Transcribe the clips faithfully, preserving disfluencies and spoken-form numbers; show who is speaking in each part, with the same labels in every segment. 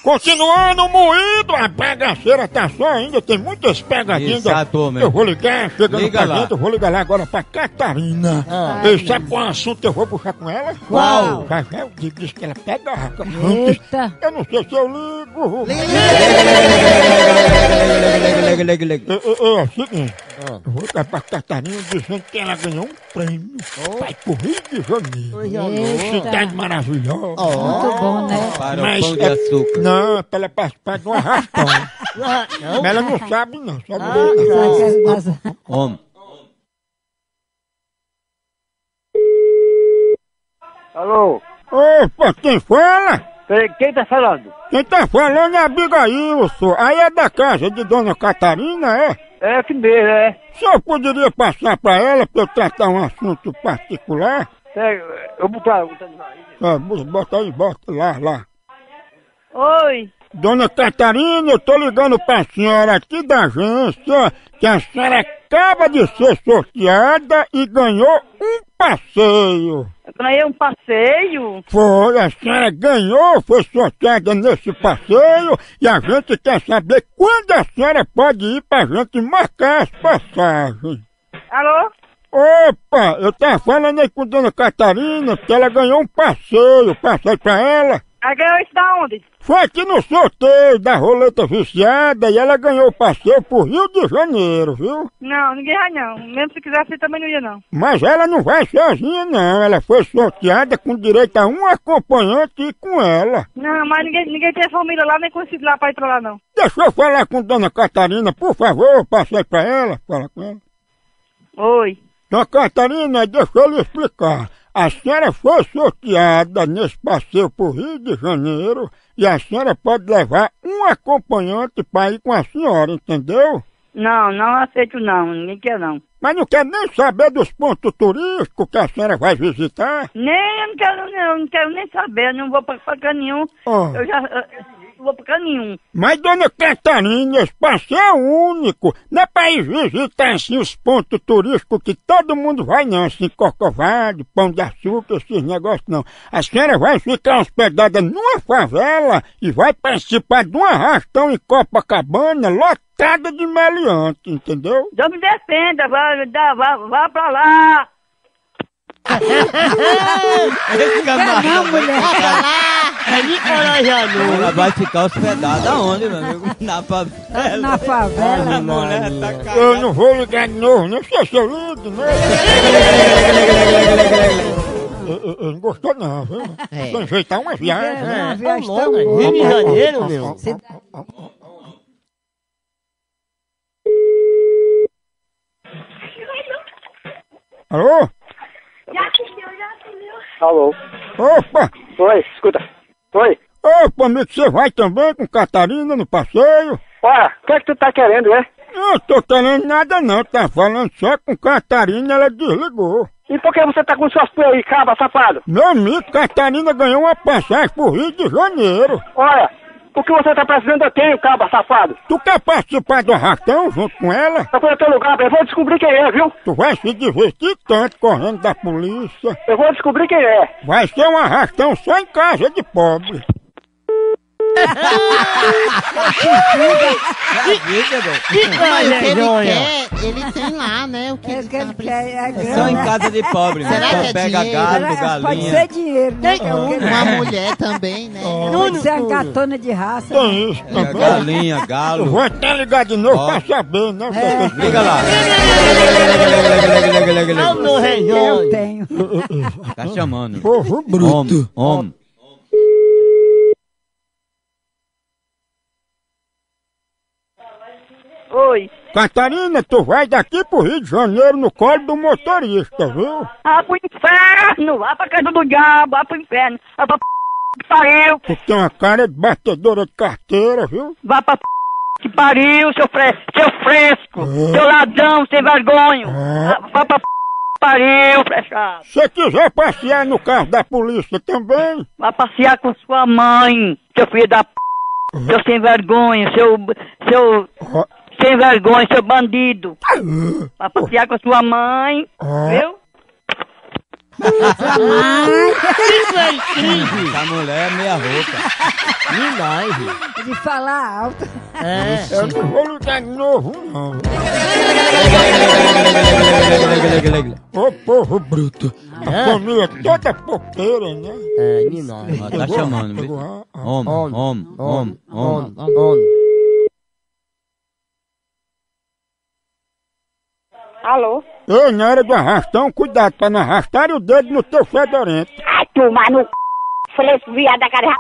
Speaker 1: Continuando moído, a bagaceira tá só ainda, tem muitas pegadinhas.
Speaker 2: Exato, meu.
Speaker 1: Eu vou ligar, chegando
Speaker 2: Liga
Speaker 1: pra
Speaker 2: lá.
Speaker 1: dentro, eu vou ligar lá agora pra Catarina.
Speaker 3: Ah.
Speaker 1: E sabe qual assunto eu vou puxar com ela?
Speaker 3: Qual?
Speaker 1: Já já eu digo, diz que ela pega a raca.
Speaker 3: Eita.
Speaker 1: Eu não sei se eu ligo.
Speaker 2: Lega, lega, lega.
Speaker 1: É, é, é o seguinte, eu vou ligar pra Catarina dizendo que ela ganhou um prêmio. Vai pro Rio de Janeiro. Cidade maravilhosa.
Speaker 3: Muito bom, né?
Speaker 2: Para o
Speaker 1: Mas
Speaker 2: pão de
Speaker 1: é-
Speaker 2: açúcar.
Speaker 1: Não, pra ela participar de um arrastão. Mas ela não sabe não, sabe
Speaker 3: Só
Speaker 1: não.
Speaker 3: que as-
Speaker 2: Homem.
Speaker 4: Alô?
Speaker 1: Opa, quem fala?
Speaker 4: Quem, quem tá falando?
Speaker 1: Quem tá falando é a Abigailson. Aí é da casa de Dona Catarina, é?
Speaker 4: É que mesmo, é.
Speaker 1: O senhor poderia passar pra ela pra eu tratar um assunto particular?
Speaker 4: é eu vou botar. botar-
Speaker 1: Ah, bo- bota aí, bota lá, lá.
Speaker 5: Oi,
Speaker 1: Dona Catarina, eu tô ligando pra senhora aqui da agência que a senhora acaba de ser sorteada e ganhou um passeio.
Speaker 5: eu ganhei um passeio.
Speaker 1: Foi, a senhora ganhou, foi sorteada nesse passeio e a gente quer saber quando a senhora pode ir pra gente marcar as passagens.
Speaker 5: Alô?
Speaker 1: Opa, eu tava falando aí com Dona Catarina que ela ganhou um passeio, passei pra ela.
Speaker 5: Aí ganhou isso da onde?
Speaker 1: Foi aqui no sorteio da roleta viciada e ela ganhou o passeio pro Rio de Janeiro, viu?
Speaker 5: Não, ninguém vai não. Mesmo se quisesse, também não ia não.
Speaker 1: Mas ela não vai sozinha não, ela foi sorteada com direito a um acompanhante e com ela.
Speaker 5: Não, mas ninguém, ninguém tem família lá, nem conhecido lá pra ir pra lá não.
Speaker 1: Deixa eu falar com Dona Catarina, por favor, passei pra ela, fala com ela.
Speaker 5: Oi.
Speaker 1: Dona Catarina, deixa eu lhe explicar. A senhora foi sorteada nesse passeio pro Rio de Janeiro e a senhora pode levar um acompanhante para ir com a senhora, entendeu?
Speaker 5: Não, não aceito não. Ninguém quer não.
Speaker 1: Mas não quer nem saber dos pontos turísticos que a senhora vai visitar?
Speaker 5: Nem, eu não quero, eu não quero nem saber. Eu não vou pra, pra cá nenhum.
Speaker 1: Oh.
Speaker 5: Eu já... eu não vou pra cá nenhum.
Speaker 1: Mas, Dona Catarina, esse passeio é único. Não é para ir visitar assim os pontos turísticos que todo mundo vai não, assim, Corcovado, Pão de Açúcar, esses negócios não. A senhora vai ficar hospedada numa favela e vai participar de um arrastão em Copacabana lotada de meliante, entendeu?
Speaker 5: Deus me defenda, vá, dá, vá, vá pra lá.
Speaker 2: Esse camarada
Speaker 3: Não, mulher.
Speaker 2: ela vai ficar hospedada aonde, meu amigo? Na favela.
Speaker 3: Na favela.
Speaker 2: A mulher tá cagada.
Speaker 1: Eu não vou ligar de novo, não sei se eu ligo, né? Eu- eu- eu não gostou não, viu?
Speaker 6: É.
Speaker 1: Vou enfeitar uma viagem.
Speaker 3: É, uma
Speaker 1: né?
Speaker 3: viagem
Speaker 6: Tá
Speaker 3: tão
Speaker 6: louco,
Speaker 3: boa.
Speaker 6: Rio de Janeiro, meu.
Speaker 3: Você-
Speaker 1: Alô?
Speaker 4: Alô?
Speaker 1: Opa!
Speaker 4: Oi, escuta. Oi.
Speaker 1: Opa, amigo, você vai também com Catarina no passeio?
Speaker 4: Olha, o que é que tu tá querendo, é?
Speaker 1: Não tô querendo nada não, tá falando só com Catarina, ela desligou.
Speaker 4: E por que você tá com suas coisas aí, caba, safado?
Speaker 1: Meu amigo, Catarina ganhou uma passagem pro Rio de Janeiro.
Speaker 4: Olha, o que você tá precisando eu tenho, caba, safado.
Speaker 1: Tu quer participar do arrastão junto com ela?
Speaker 4: Eu vou no teu lugar, eu vou descobrir quem é, viu?
Speaker 1: Tu vai se divertir tanto correndo da polícia.
Speaker 4: Eu vou descobrir quem é.
Speaker 1: Vai ser um arrastão só em casa de pobre.
Speaker 6: Mas o que ele quer, ele tem lá, né? O que
Speaker 3: É
Speaker 6: ele
Speaker 3: que ele
Speaker 6: tá
Speaker 3: quer, é
Speaker 2: É só em
Speaker 3: grana.
Speaker 2: casa de pobre, né?
Speaker 6: Será
Speaker 2: Só
Speaker 6: que é
Speaker 2: pega
Speaker 6: dinheiro?
Speaker 2: gado,
Speaker 3: Pode
Speaker 2: galinha.
Speaker 3: ser dinheiro, né? Que é o que ele-
Speaker 6: Uma mulher também, né?
Speaker 3: Pode ser uma gatona de raça.
Speaker 1: Tem isso
Speaker 2: Pega
Speaker 1: também.
Speaker 2: galinha,
Speaker 1: Eu
Speaker 2: galo.
Speaker 1: vou até ligar de novo
Speaker 2: Ó.
Speaker 1: pra saber, né?
Speaker 3: É.
Speaker 2: Liga lá.
Speaker 3: Eu tenho.
Speaker 2: Tá chamando.
Speaker 1: Povo bruto.
Speaker 2: Homem, homem.
Speaker 5: Oi.
Speaker 1: Catarina, tu vai daqui pro Rio de Janeiro no colo do motorista, viu?
Speaker 5: Vá pro inferno, vá pra casa do diabo, vá pro inferno. Vá pra p... que pariu.
Speaker 1: Tu tem uma cara de batedora de carteira, viu?
Speaker 5: Vá pra p... que pariu, seu, fre... seu fresco. Seu ladrão, sem vergonha.
Speaker 1: Ah.
Speaker 5: Vá- Vá pra p... que pariu, frechado.
Speaker 1: Se quiser passear no carro da polícia também,
Speaker 5: Vá passear com sua mãe, seu filho da p... Seu sem vergonha, seu... Seu...
Speaker 1: ó,
Speaker 5: Sem vergonha, seu bandido. Vá passear com sua mãe,
Speaker 1: ó.
Speaker 5: viu?
Speaker 3: Isso
Speaker 2: é incrível! Essa mulher é meia rouca.
Speaker 3: é de falar alto.
Speaker 2: É.
Speaker 1: Eu não vou lutar de novo, não. Ô povo bruto. A família toda popeira, né?
Speaker 2: É, Nina. Tá chamando, viu? Homem, homem, homem, homem, homem.
Speaker 7: Alô?
Speaker 1: Ei, na hora do arrastão, cuidado pra não arrastar o dedo no teu fedorento.
Speaker 7: Ai, tomar no c... Fresco, viado da cara.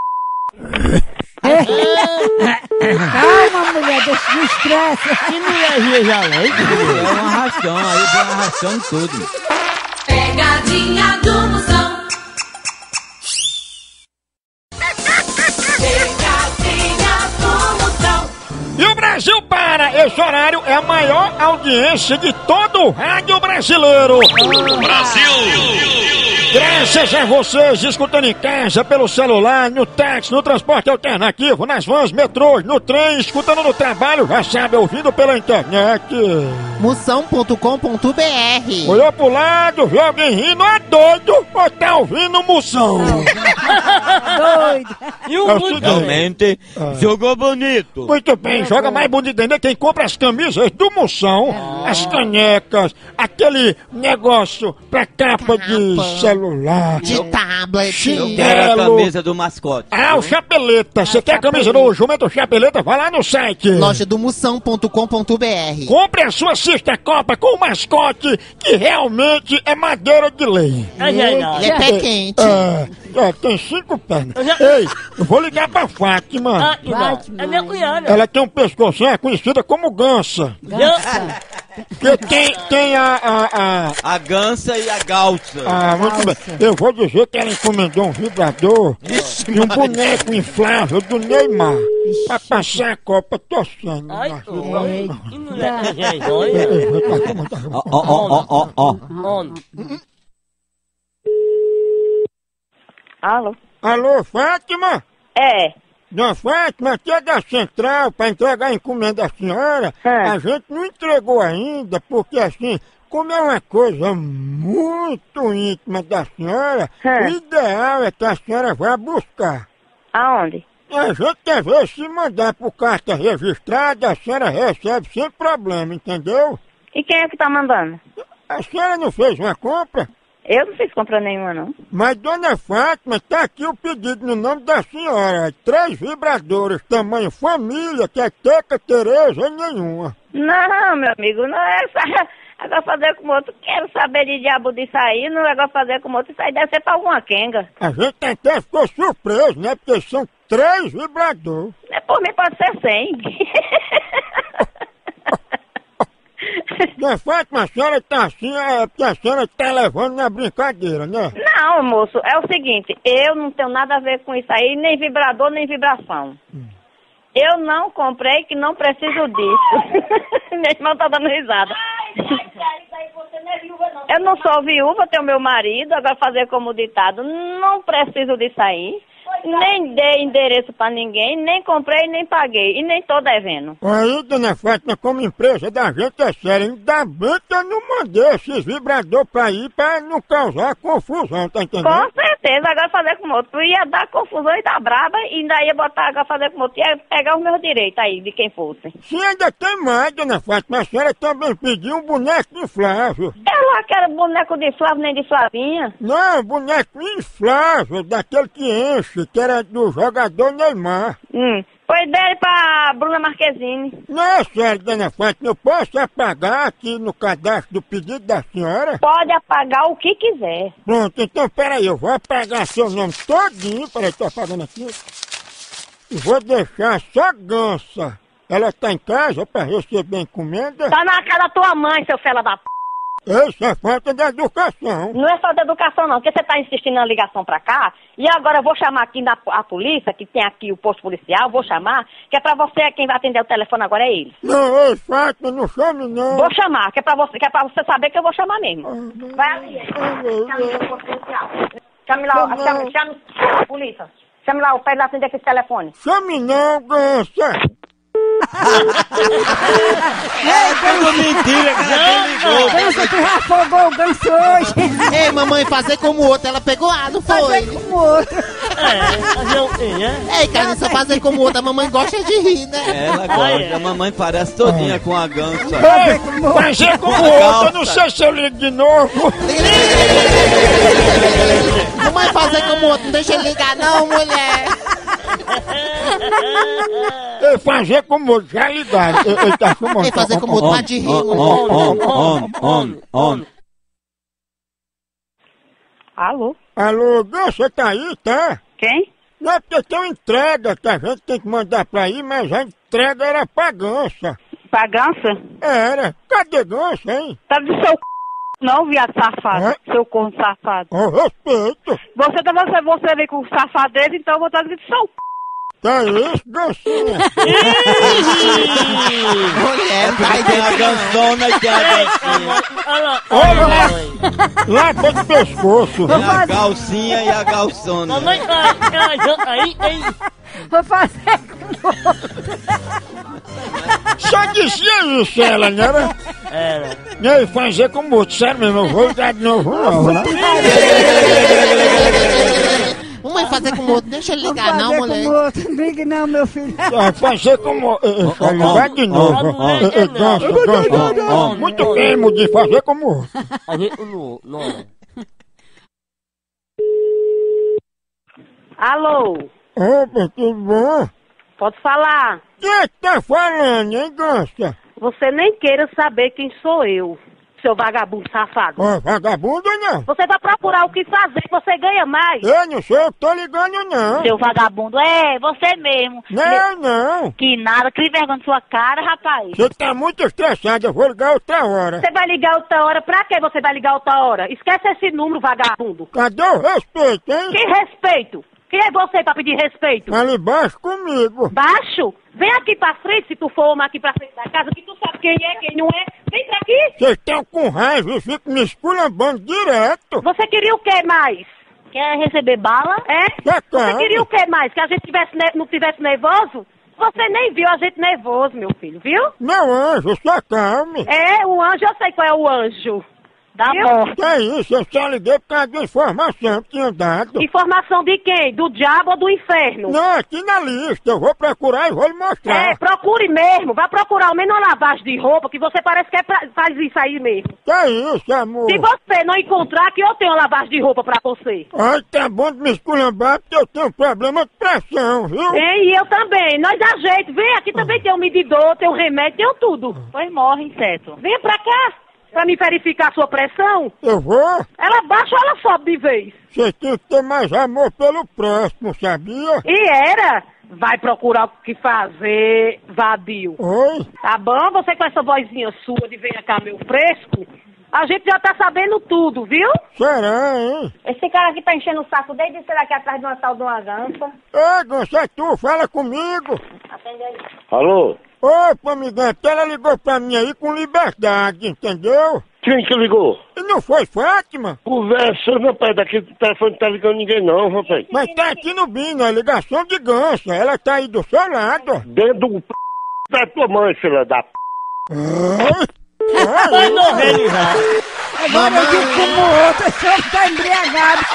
Speaker 3: Calma, mulher, deixa de estresse.
Speaker 2: Que mulher já leite? É um arrastão, aí vem arrastando tudo.
Speaker 8: Pegadinha do Moção. Pegadinha do Moção.
Speaker 1: E o Brasil para! Esse horário é a maior audiência de todo o rádio brasileiro.
Speaker 8: Brasil!
Speaker 1: Graças a vocês, escutando em casa, pelo celular, no táxi, no transporte alternativo, nas vans, metrôs, no trem, escutando no trabalho, já sabe, ouvindo pela internet.
Speaker 6: Moção ponto com ponto br.
Speaker 1: Olhou pro lado, viu alguém rindo, é doido ou tá ouvindo Moção?
Speaker 3: Doido.
Speaker 2: E o mundo realmente jogou bonito.
Speaker 1: Muito bem, joga mais bonito ainda quem compra as camisas do Moção, as canecas, aquele negócio pra capa de celular.
Speaker 6: De tablet.
Speaker 2: Eu quero a camisa do mascote.
Speaker 1: Ah, o Chapeleta. Você quer a camisa do Jumento Chapeleta? Vai lá no site.
Speaker 6: Loja do moção ponto com ponto br.
Speaker 1: Compre a sua cesta copa com o mascote, que realmente é madeira de lei.
Speaker 6: Ele é pé quente.
Speaker 1: É, é, tem cinco pernas. Ei, eu vou ligar pra Fátima.
Speaker 3: É minha cunhada.
Speaker 1: Ela tem um pescocinho, é conhecida como gansa.
Speaker 3: Gansa.
Speaker 1: Porque tem, tem a, a, a...
Speaker 2: A gansa e a galça.
Speaker 1: Ah, muito bem. Eu vou dizer que ela encomendou um vibrador e um boneco inflável do Neymar pra passar a Copa torcendo.
Speaker 2: Ai, ó, ó, ó, ó, ó.
Speaker 7: Alô?
Speaker 1: Alô, Fátima?
Speaker 7: É.
Speaker 1: Dona Fátima, aqui é da Central, para entregar a encomenda da senhora.
Speaker 7: É.
Speaker 1: A gente não entregou ainda, porque assim, como é uma coisa muito íntima da senhora,
Speaker 7: É.
Speaker 1: o ideal é que a senhora vá buscar.
Speaker 7: Aonde?
Speaker 1: A gente quer ver se mandar por carta registrada, a senhora recebe sem problema, entendeu?
Speaker 7: E quem é que tá mandando?
Speaker 1: A senhora não fez uma compra?
Speaker 7: Eu não fiz compra nenhuma, não.
Speaker 1: Mas, dona Fátima, tá aqui o pedido no nome da senhora. Três vibradores, tamanho família, que é Teca, Tereza e nenhuma.
Speaker 7: Não, meu amigo, não é essa... Agora fazer com o outro, quero saber de diabo disso aí, não é agora fazer com o outro, isso aí deve ser pra alguma quenga.
Speaker 1: A gente até ficou surpreso, né? Porque são três vibradores.
Speaker 7: É, por mim pode ser cem.
Speaker 1: Dona Fátima, a senhora tá assim, é porque a senhora tá levando na brincadeira, né?
Speaker 7: Não, moço, é o seguinte, eu não tenho nada a ver com isso aí, nem vibrador, nem vibração. Hum. Eu não comprei, que não preciso disso. Minha irmã tá dando risada. Eu não sou viúva, tenho meu marido, agora fazer como ditado, não preciso disso aí. Nem dei endereço pra ninguém, nem comprei, nem paguei, e nem tô devendo.
Speaker 1: Aí, dona Fátima, como empresa da gente é séria, ainda bem que eu não mandei esses vibradores pra ir pra não causar confusão, tá entendendo?
Speaker 7: Com certeza, agora fazer com o outro ia dar confusão e dar braba, e ainda ia botar agora fazer com o outro, ia pegar os meus direitos aí, de quem fosse.
Speaker 1: Sim, ainda tem mais, dona Fátima, a senhora também pediu um boneco inflável.
Speaker 7: Eu lá quero boneco de Flávio nem de Flavinha.
Speaker 1: Não, boneco inflável, daquele que enche, que era do jogador Neymar.
Speaker 7: Hum, foi dele pra Bruna Marquezine.
Speaker 1: Não é sério, dona Fátima, eu posso apagar aqui no cadastro do pedido da senhora?
Speaker 7: Pode apagar o que quiser.
Speaker 1: Pronto, então peraí, eu vou apagar seu nome todinho, peraí, tô apagando aqui. E vou deixar só Gansa. Ela tá em casa pra receber encomenda?
Speaker 7: Tá na cara da tua mãe, seu fela da p...
Speaker 1: Isso é falta de educação.
Speaker 7: Não é falta de educação não, porque você tá insistindo na ligação pra cá, e agora eu vou chamar aqui na, a polícia, que tem aqui o posto policial, vou chamar, que é pra você, quem vai atender o telefone agora é ele.
Speaker 1: Não, ei, Fátima, não chame não.
Speaker 7: Vou chamar, que é pra você, que é pra você saber que eu vou chamar mesmo. Ah, vai ali, chame o posto policial. Chame lá, não. chame, chame a polícia. Chame lá, o pé lá atender esse telefone.
Speaker 1: Chame não, Gansa.
Speaker 2: É, pegou mentira, cara. Ligou.
Speaker 3: Ganso, tu já afogou o ganso hoje.
Speaker 6: Ei, mamãe, fazer como outra. Ela pegou A, não foi?
Speaker 3: Fazer como outro.
Speaker 9: É, fazer o quê, né?
Speaker 6: Ei, Carniça, fazer como outra. A mamãe gosta de rir, né?
Speaker 2: Ela gosta, a mamãe parece todinha com a gança.
Speaker 1: Ei, fazer como outro, eu não sei se eu ligo de novo.
Speaker 6: Mamãe, fazer como outra. Não deixa ele ligar, não, mulher.
Speaker 1: Ei, fazer como outro, já ligaram. Ei, ei, tá fumando.
Speaker 6: Ei, fazer como outro, para de rir,
Speaker 2: Homem,
Speaker 6: mulher.
Speaker 2: homem, homem, homem, homem.
Speaker 7: Alô?
Speaker 1: Alô, você tá aí, tá?
Speaker 7: Quem?
Speaker 1: Não é porque tem uma entrega que a gente tem que mandar pra aí, mas a entrega era pra gança.
Speaker 7: Pra gança?
Speaker 1: Era. Cadê gança, hein?
Speaker 7: Tá do seu c... não, viado safado.
Speaker 1: Hã?
Speaker 7: Seu corno safado.
Speaker 1: Com respeito.
Speaker 7: Você, tá- você, você vem com safadeza, então eu vou estar dizendo seu c...
Speaker 1: Que é isso, gancinha?
Speaker 6: Mulher,
Speaker 2: Aí tem a ganzona e tem a gancinha.
Speaker 1: Olha lá. Lá foi do pescoço.
Speaker 2: Tem a galcinha e a galçona.
Speaker 9: Mamãe, tá aí, aí.
Speaker 3: Vou fazer como outro.
Speaker 1: Só dizia isso ela, né? Era?
Speaker 9: Era.
Speaker 1: E aí, fazer como outro. Sério mesmo, eu vou ligar de novo não, né?
Speaker 6: mamãe, fazer como outro. Deixa ele
Speaker 3: Vou
Speaker 6: ligar, não,
Speaker 3: fazer
Speaker 6: mulher.
Speaker 3: como outro. Não ligue não, meu filho.
Speaker 1: Vai fazer como... Vai ligar de novo. Ei, ei, gança, gança. Muito bem, Mudinho, fazer como outro.
Speaker 9: Fazer como não.
Speaker 7: Alô?
Speaker 1: Opa, tudo bom?
Speaker 7: Pode falar.
Speaker 1: Quem tá falando, hein, gança?
Speaker 7: Você nem queira saber quem sou eu, seu vagabundo safado.
Speaker 1: Ó, vagabundo não.
Speaker 7: Você vai procurar o que fazer, que você ganha mais.
Speaker 1: Eu não sei, eu tô ligando não.
Speaker 7: Seu vagabundo, é, você mesmo.
Speaker 1: Não, não.
Speaker 7: Que nada, que vergonha na sua cara, rapaz.
Speaker 1: Você tá muito estressado, eu vou ligar outra hora.
Speaker 7: Você vai ligar outra hora? Pra que você vai ligar outra hora? Esquece esse número, vagabundo.
Speaker 1: Cadê o respeito, hein?
Speaker 7: Que respeito? Quem é você pra pedir respeito?
Speaker 1: Ali embaixo comigo.
Speaker 7: Baixo? Vem aqui pra frente, se tu for homem aqui pra frente da casa, que tu sabe quem é, quem não é. Vem pra aqui.
Speaker 1: Vocês estão com raiva e ficam me esculambando direto.
Speaker 7: Você queria o que mais? Quer receber bala? É?
Speaker 1: Já
Speaker 7: Você
Speaker 1: calma.
Speaker 7: queria o que mais? Que a gente tivesse ne- não tivesse nervoso? Você nem viu a gente nervoso, meu filho, viu?
Speaker 1: Meu anjo, só calme.
Speaker 7: É, o anjo, eu sei qual é o anjo. Da morte.
Speaker 1: Que é isso, eu só liguei por causa de uma informação que tinha dado.
Speaker 7: Informação de quem? Do diabo ou do inferno?
Speaker 1: Não, aqui na lista, eu vou procurar e vou lhe mostrar.
Speaker 7: É, procure mesmo. Vai procurar ao menos uma lavagem de roupa, que você parece que é pra, faz isso aí mesmo.
Speaker 1: Que é isso, amor?
Speaker 7: Se você não encontrar, que eu tenho uma lavagem de roupa pra você.
Speaker 1: Ai, tá bom de me esculambar porque eu tenho problema de pressão, viu?
Speaker 7: Hein, e eu também. Nós ajeita. Vem aqui também, tem um medidor, tem um remédio, tem um tudo. Pois morre, inseto. Venha pra cá, pra me verificar a sua pressão.
Speaker 1: Eu vou.
Speaker 7: Ela baixa ou ela sobe de vez?
Speaker 1: Você tem que ter mais amor pelo próximo, sabia?
Speaker 7: E era? Vai procurar o que fazer, vadio.
Speaker 1: Oi?
Speaker 7: Tá bom? Você com essa vozinha sua de venha cá, meu fresco, a gente já tá sabendo tudo, viu?
Speaker 1: Será, hein?
Speaker 7: Esse cara aqui tá enchendo o saco desde ser aqui atrás de uma tal de uma gança.
Speaker 1: Ei, Gonçalo, é tu, fala comigo.
Speaker 7: Atende aí.
Speaker 4: Alô?
Speaker 1: Opa, amigão, ela ligou pra mim aí com liberdade, entendeu?
Speaker 4: Quem que ligou?
Speaker 1: E não foi Fátima?
Speaker 4: Conversa, rapaz, daqui do telefone não tá ligando ninguém não, rapaz.
Speaker 1: Mas tá aqui no Bino, é ligação de gança, ela tá aí do seu lado.
Speaker 4: Dentro do p... da tua mãe, filha da p...
Speaker 1: Oi?
Speaker 9: Vai morrer ele já.
Speaker 3: Agora eu digo como outro, esse homem tá embriagado.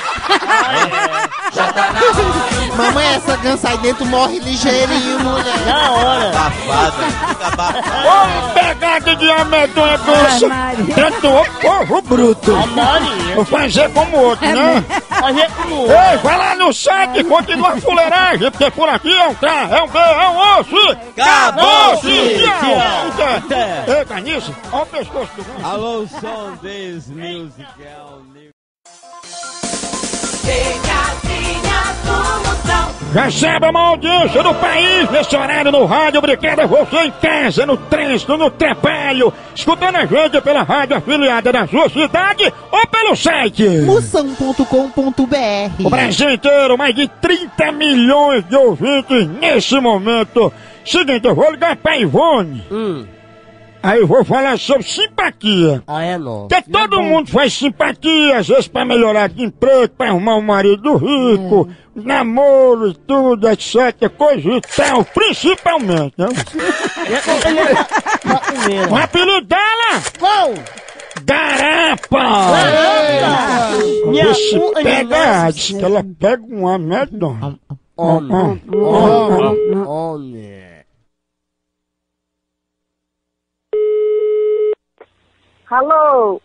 Speaker 6: Mamãe, essa gança aí dentro morre ligeirinho, mulher.
Speaker 9: Na hora.
Speaker 2: Abafada, fica abafada.
Speaker 1: Ô, pegada de amedonha gança.
Speaker 3: Ai, Maria.
Speaker 1: Tratou povo bruto.
Speaker 9: A Maria.
Speaker 1: Vou fazer como outro, né?
Speaker 9: Fazer como
Speaker 1: Ei, vai lá no site, continua a fuleiragem, porque por aqui é um K, é um B, é um osso.
Speaker 2: Acabou-se!
Speaker 1: Tchau!
Speaker 2: Tchau.
Speaker 1: Ei, Canice, olha o pescoço do ganso.
Speaker 2: Alô, som this musical.
Speaker 8: Pegadinha do Moção.
Speaker 1: Recebe a maior audiência do país nesse horário no rádio. Obrigado a você em casa, no trânsito, no trabalho, escutando a gente pela rádio afiliada da sua cidade ou pelo site
Speaker 6: moção ponto com ponto b r.
Speaker 1: O Brasil inteiro, mais de trinta milhões de ouvintes nesse momento. Seguinte, eu vou ligar pra Ivone.
Speaker 9: Hum.
Speaker 1: Aí eu vou falar sobre simpatia.
Speaker 9: Ah, é não.
Speaker 1: Porque todo mundo faz simpatia, às vezes pra melhorar de emprego, pra arrumar um marido rico, é. namoro e tudo, etcétera, coisa e tal, principalmente, não? O apelido dela?
Speaker 9: Qual?
Speaker 1: Garapa!
Speaker 9: Minha
Speaker 1: Esse
Speaker 9: pu-
Speaker 1: pega, diz que ela pega uma medonha.
Speaker 9: Homem. Homem. Homem.
Speaker 7: Alô?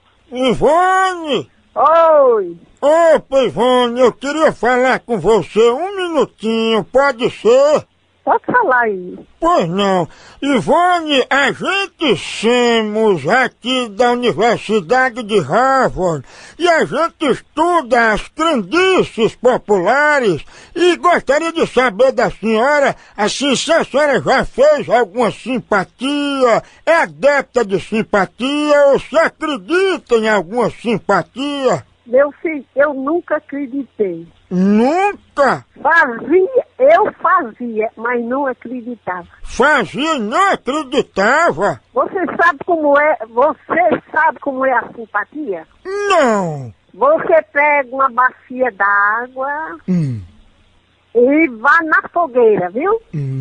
Speaker 1: Ivone!
Speaker 7: Oi?
Speaker 1: Opa, Ivone, eu queria falar com você um minutinho, pode ser?
Speaker 7: Pode falar aí.
Speaker 1: Pois não. Ivone, a gente somos aqui da Universidade de Harvard e a gente estuda as crendices populares e gostaria de saber da senhora, assim, se a senhora já fez alguma simpatia, é adepta de simpatia ou se acredita em alguma simpatia?
Speaker 7: Meu filho, eu nunca acreditei.
Speaker 1: Nunca?
Speaker 7: Fazia, eu fazia, mas não acreditava.
Speaker 1: Fazia e não acreditava?
Speaker 7: Você sabe como é, você sabe como é a simpatia?
Speaker 1: Não.
Speaker 7: Você pega uma bacia d'água
Speaker 1: Hum.
Speaker 7: e vai na fogueira, viu?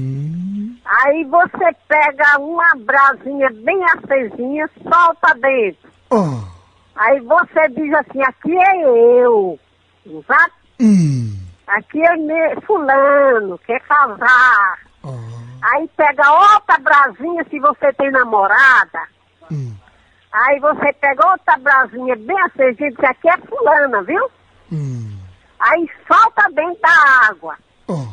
Speaker 1: Hum.
Speaker 7: Aí você pega uma brasinha bem acesinha, solta dentro.
Speaker 1: Oh.
Speaker 7: Aí você diz assim, aqui é eu, sabe?
Speaker 1: Hum.
Speaker 7: Aqui é me- fulano, quer casar.
Speaker 1: Oh.
Speaker 7: Aí pega outra brasinha se você tem namorada.
Speaker 1: Hum.
Speaker 7: Aí você pega outra brasinha bem acesinha, diz aqui é fulana, viu?
Speaker 1: Hum.
Speaker 7: Aí solta dentro da água.
Speaker 1: Oh.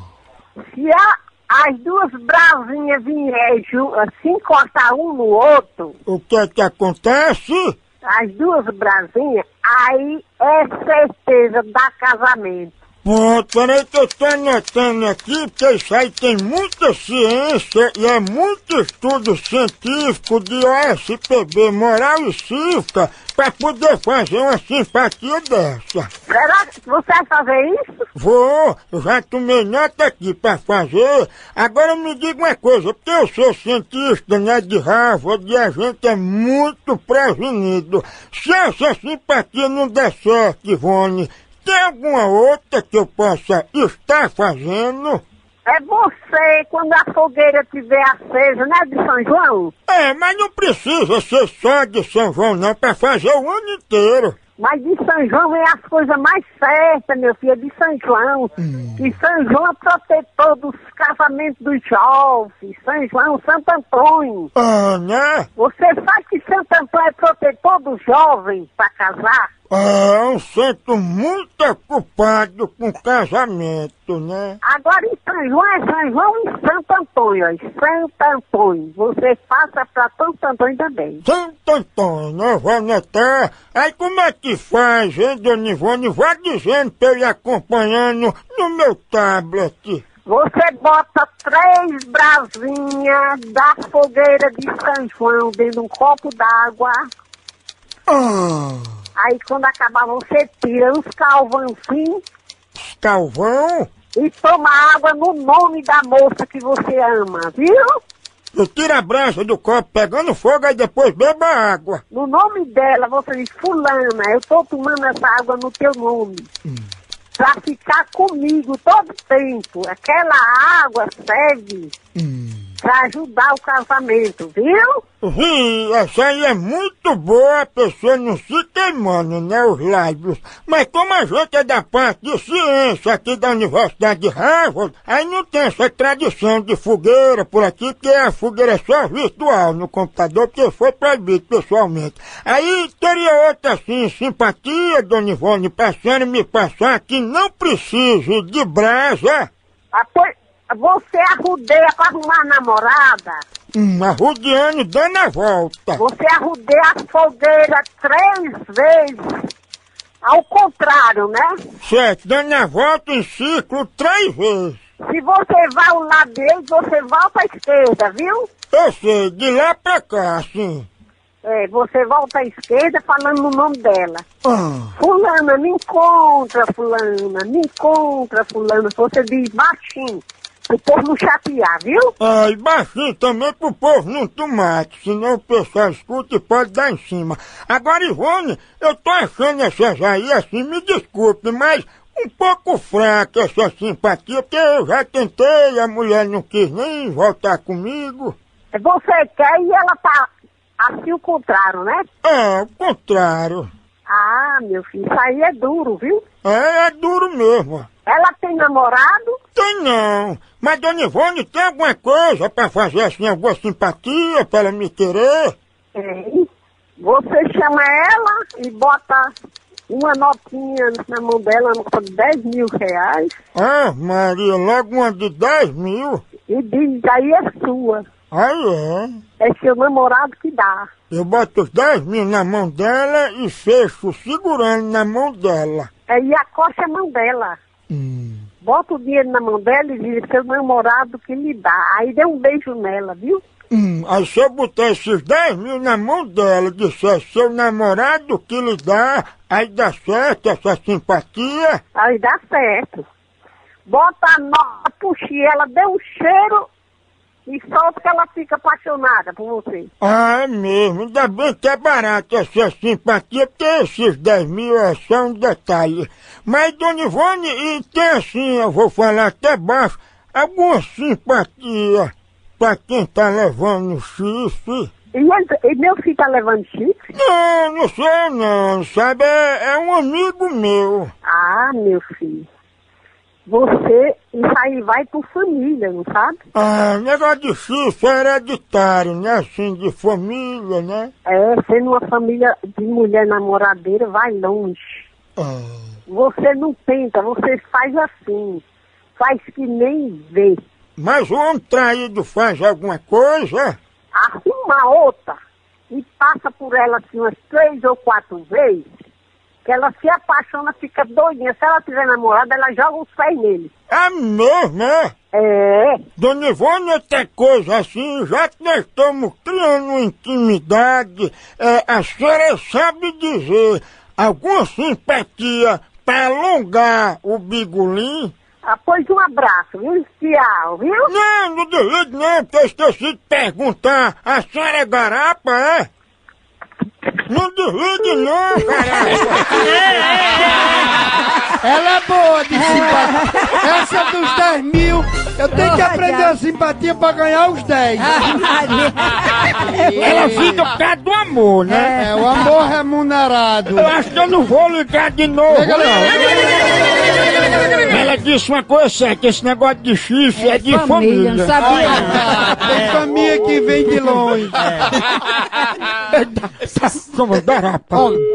Speaker 7: Se a, as duas brasinhas vierem ju- se encostar um no outro,
Speaker 1: O que é que acontece?
Speaker 7: as duas brasinhas, aí é certeza da casamento.
Speaker 1: Pronto, peraí que eu tô anotando aqui, porque isso aí tem muita ciência e é muito estudo científico de O S P B, moral e cívica, pra poder fazer uma simpatia dessa.
Speaker 7: Será que você vai fazer isso?
Speaker 1: Vou, eu já tomei nota aqui pra fazer. Agora me diga uma coisa, porque eu sou cientista, né, de Harvard e a gente é muito prevenido. Se essa simpatia não der certo, Ivone, tem alguma outra que eu possa estar fazendo?
Speaker 7: É você, quando a fogueira estiver acesa, né, de São João?
Speaker 1: É, mas não precisa ser só de São João não, pra fazer o ano inteiro.
Speaker 7: Mas de São João é as coisas mais certas, meu filho, é de São João.
Speaker 1: Hum.
Speaker 7: E São João é protetor dos casamentos dos jovens. São João, Santo Antônio.
Speaker 1: Ah, né?
Speaker 7: Você sabe que Santo Antônio é protetor dos jovens para casar?
Speaker 1: É um santo muito ocupado com casamento, né?
Speaker 7: Agora em São João é São João e Santo Antônio, ó. Santo Antônio. Você passa para Santo Antônio também.
Speaker 1: Santo Antônio, eu vou anotar. Aí como é que faz, hein, dona Ivone? Vá dizendo pra eu ir acompanhando no meu tablet.
Speaker 7: Você bota três brasinhas da fogueira de São João dentro de um copo d'água.
Speaker 1: Ah,
Speaker 7: Aí quando acabar você tira os calvãozinhos
Speaker 1: Calvão?
Speaker 7: e toma água no nome da moça que você ama, viu?
Speaker 1: Eu tiro a brasa do copo pegando fogo e depois beba água.
Speaker 7: No nome dela você diz, fulana, eu tô tomando essa água no teu nome.
Speaker 1: Hum.
Speaker 7: Pra ficar comigo todo tempo. Aquela água serve
Speaker 1: Hum.
Speaker 7: pra ajudar o casamento, viu?
Speaker 1: Sim, essa aí é muito boa, a pessoa não se queimando, né, os lábios. Mas como a gente é da parte de ciência aqui da Universidade de Harvard, aí não tem essa tradição de fogueira por aqui, porque a fogueira é só virtual no computador, porque foi proibido pessoalmente. Aí teria outra, assim, simpatia, dona Ivone, pra senhora me passar que não precise de brasa.
Speaker 7: Apoio... Você arrudeia pra arrumar namorada.
Speaker 1: Hum, arrodeando, dando a volta.
Speaker 7: Você arrudeia a fogueira três vezes. Ao contrário, né?
Speaker 1: Certo, dando a volta em ciclo três vezes.
Speaker 7: Se você vai ao lado direito, você volta à esquerda, viu?
Speaker 1: Eu sei, de lá pra cá, assim.
Speaker 7: É, você volta à esquerda falando no nome dela.
Speaker 1: Ah,
Speaker 7: Fulana, me encontra, fulana, me encontra, fulana. Você diz baixinho.
Speaker 10: pro povo não chatear, viu?
Speaker 1: Ah, e baixinho também pro povo não tomate, senão o pessoal escuta e pode dar em cima. Agora, Ivone, eu tô achando essas aí, assim, me desculpe, mas um pouco fraca essa simpatia, porque eu já tentei, a mulher não quis nem voltar comigo.
Speaker 10: Você quer e ela tá assim o contrário, né?
Speaker 1: É, o contrário.
Speaker 10: Ah, meu filho, isso aí é duro, viu?
Speaker 1: É, é duro mesmo.
Speaker 10: Ela tem namorado?
Speaker 1: Tem não. Mas, dona Ivone, tem alguma coisa pra fazer assim, alguma simpatia pra ela me querer?
Speaker 10: Tem. Você chama ela e bota uma notinha na mão dela, nota de dez mil reais.
Speaker 1: Ah, Maria, logo uma de dez mil?
Speaker 10: E diz, aí é sua.
Speaker 1: Aí é.
Speaker 10: É seu namorado que dá.
Speaker 1: Eu boto os dez mil na mão dela e fecho segurando na mão dela.
Speaker 10: Aí acosta a mão dela.
Speaker 1: Hum.
Speaker 10: Bota o dinheiro na mão dela e diz, seu namorado que lhe dá. Aí dê um beijo nela, viu?
Speaker 1: Hum. Aí se eu botar esses dez mil na mão dela e disser seu namorado que lhe dá, aí dá certo essa simpatia?
Speaker 10: Aí dá certo. Bota a nota, puxa ela, dê um cheiro e solta que ela fica apaixonada por você.
Speaker 1: Ah, é mesmo. Ainda bem que é barato essa simpatia, porque esses dez mil é só um detalhe. Mas, dona Ivone, e tem assim, eu vou falar até baixo, alguma simpatia pra quem tá levando chifre?
Speaker 10: E, ele, e meu filho tá levando chifre?
Speaker 1: Não, não sei não, sabe? É, é um amigo meu.
Speaker 10: Ah, meu filho. Você, isso aí vai por família, não sabe?
Speaker 1: Ah, negócio de chifre é hereditário, né? Assim, de família, né?
Speaker 10: É, sendo uma família de mulher namoradeira, vai longe.
Speaker 1: Ah.
Speaker 10: Você não tenta, você faz assim. Faz que nem vê.
Speaker 1: Mas o homem traído faz alguma coisa?
Speaker 10: Arruma outra e passa por ela assim umas três ou quatro vezes. Que ela se apaixona, fica doidinha. Se ela tiver namorado, ela joga os pés nele.
Speaker 1: É mesmo, é?
Speaker 10: É.
Speaker 1: Dona Ivone, outra coisa assim, já que nós estamos criando uma intimidade, é, a senhora sabe dizer alguma simpatia para alongar o bigolim?
Speaker 10: Ah, pois um abraço, viu? Tchau, viu?
Speaker 1: Não, não desligue não, porque eu esqueci de perguntar. A senhora é garapa, é? Não desligue não, garapa!
Speaker 9: Ela é boa de simpatia. Essa dos dez mil, eu tenho que aprender a simpatia pra ganhar os dez.
Speaker 1: Ela fica por causa do amor, né?
Speaker 9: É, o amor remunerado.
Speaker 1: Eu acho que eu não vou ligar de novo,
Speaker 9: Liga,
Speaker 1: não. Ela disse uma coisa séria, que esse negócio de chifre é, é de família.
Speaker 3: Não sabia.
Speaker 9: Ah, tem família que vem de longe.
Speaker 1: Como garapa?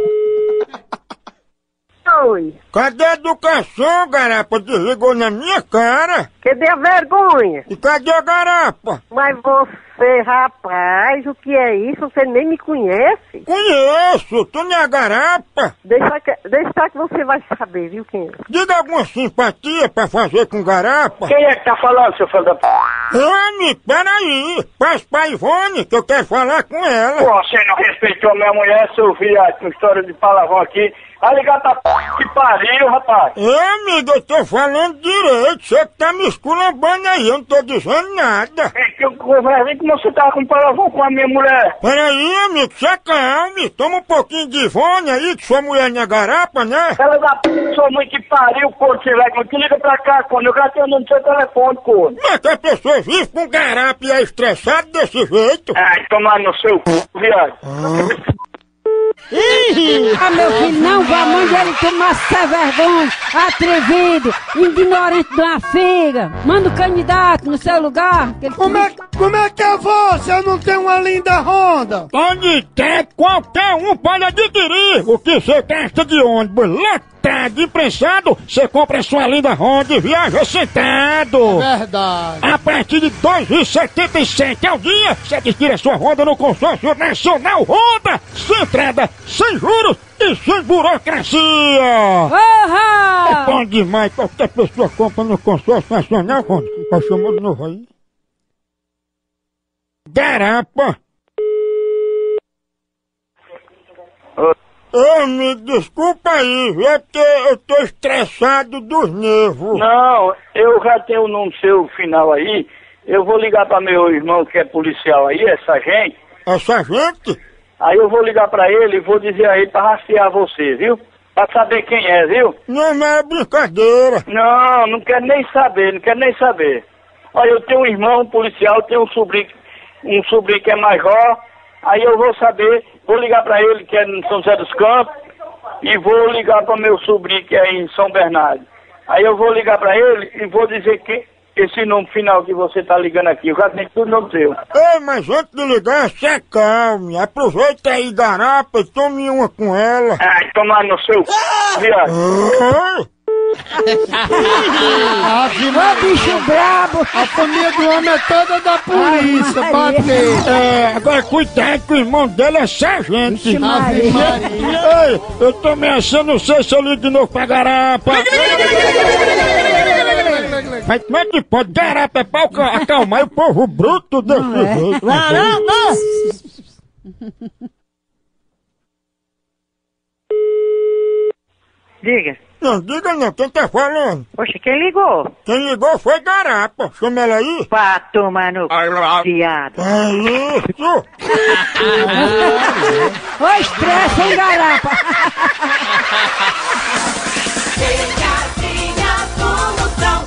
Speaker 10: Oi.
Speaker 1: Cadê a educação, garapa? Desligou na minha cara.
Speaker 10: Cadê a vergonha?
Speaker 1: E cadê a garapa?
Speaker 10: Mas você, rapaz, o que é isso? Você nem me conhece?
Speaker 1: Conheço, tu não é a garapa?
Speaker 10: Deixa que, deixa que você vai saber, viu, quem é?
Speaker 1: Diga alguma simpatia pra fazer com garapa.
Speaker 4: Quem é que tá falando, seu filho da p...
Speaker 1: Ane, peraí, passa pra Ivone que eu quero falar com ela.
Speaker 4: Pô, você não respeitou minha mulher, seu viado, com história de palavrão aqui. Vai ligar pra p... que pariu, rapaz.
Speaker 1: É, amigo, eu tô falando direito, você que tá me esculambando aí, eu não tô dizendo nada.
Speaker 4: É que eu conversei como você tava com palavrão com a minha mulher.
Speaker 1: Peraí, amigo, se acalme, toma um pouquinho de Ivone aí, que sua mulher não é garapa, né?
Speaker 4: Ela da p... sua mãe que pariu, corno, você vai, que liga pra cá, corno, eu já tenho o nome do seu telefone, corno.
Speaker 1: Mas que a pessoa vive com garapa e é estressada desse jeito.
Speaker 4: Ai, tomar no seu p... viado.
Speaker 1: Ah.
Speaker 3: Ah, meu filho, não vá, mande ele tomar sem vergonha, atrevido, ignorante de uma figa. Manda o candidato no seu lugar. Que ele...
Speaker 9: Como é, como é que eu vou se eu não tenho uma linda Honda?
Speaker 1: Pode ter, qualquer um pode adquirir o que você gasta de ônibus lotado, imprensado, você compra a sua linda Honda e viaja sentado.
Speaker 9: Verdade.
Speaker 1: A partir de dois reais e setenta e sete centavos ao dia, você adquire a sua Honda no consórcio nacional Honda, sem entrada, sem juros e sem burocracia.
Speaker 3: Uhum.
Speaker 1: É bom demais, qualquer pessoa compra no consórcio nacional Honda. Qual chamou de novo aí? Garapa. Ô, me desculpa aí, viu? É porque eu tô estressado dos nervos.
Speaker 4: Não, eu já tenho o nome seu final aí. Eu vou ligar pra meu irmão que é policial aí, essa gente.
Speaker 1: Essa gente?
Speaker 4: Aí eu vou ligar pra ele e vou dizer a ele pra rastrear você, viu? Pra saber quem é, viu?
Speaker 1: Não, não é brincadeira.
Speaker 4: Não, não quero nem saber, não quero nem saber. Olha, eu tenho um irmão um policial, tenho um sobrinho, um sobrinho que é major. Aí eu vou saber, vou ligar pra ele que é em São José dos Campos e vou ligar pra meu sobrinho que é em São Bernardo. Aí eu vou ligar pra ele e vou dizer que esse nome final que você tá ligando aqui, eu já tenho tudo no seu.
Speaker 1: Ei, mas antes de ligar, se acalme. Aproveita aí, garapa, e tome uma com ela.
Speaker 4: Ai, tomar no seu c... viado.
Speaker 3: Ô, bicho brabo!
Speaker 9: A família do homem é toda da polícia, bater.
Speaker 1: É, agora cuidado que o irmão dele é sargento.
Speaker 3: Vixe, Maria.
Speaker 1: Ei, eu tô ameaçando, não sei se eu ligo de novo pra garapa. Mas como é que pode? Garapa é pra acalmar o povo bruto desse jeito.
Speaker 7: Diga.
Speaker 1: Não, diga não, quem tá falando?
Speaker 7: Poxa, quem ligou?
Speaker 1: Quem ligou foi garapa. Chama ela aí.
Speaker 7: Pra tomar no viado.
Speaker 1: É isso.
Speaker 3: Ô, estresse, hein, garapa?
Speaker 8: Pegadinha do Moção.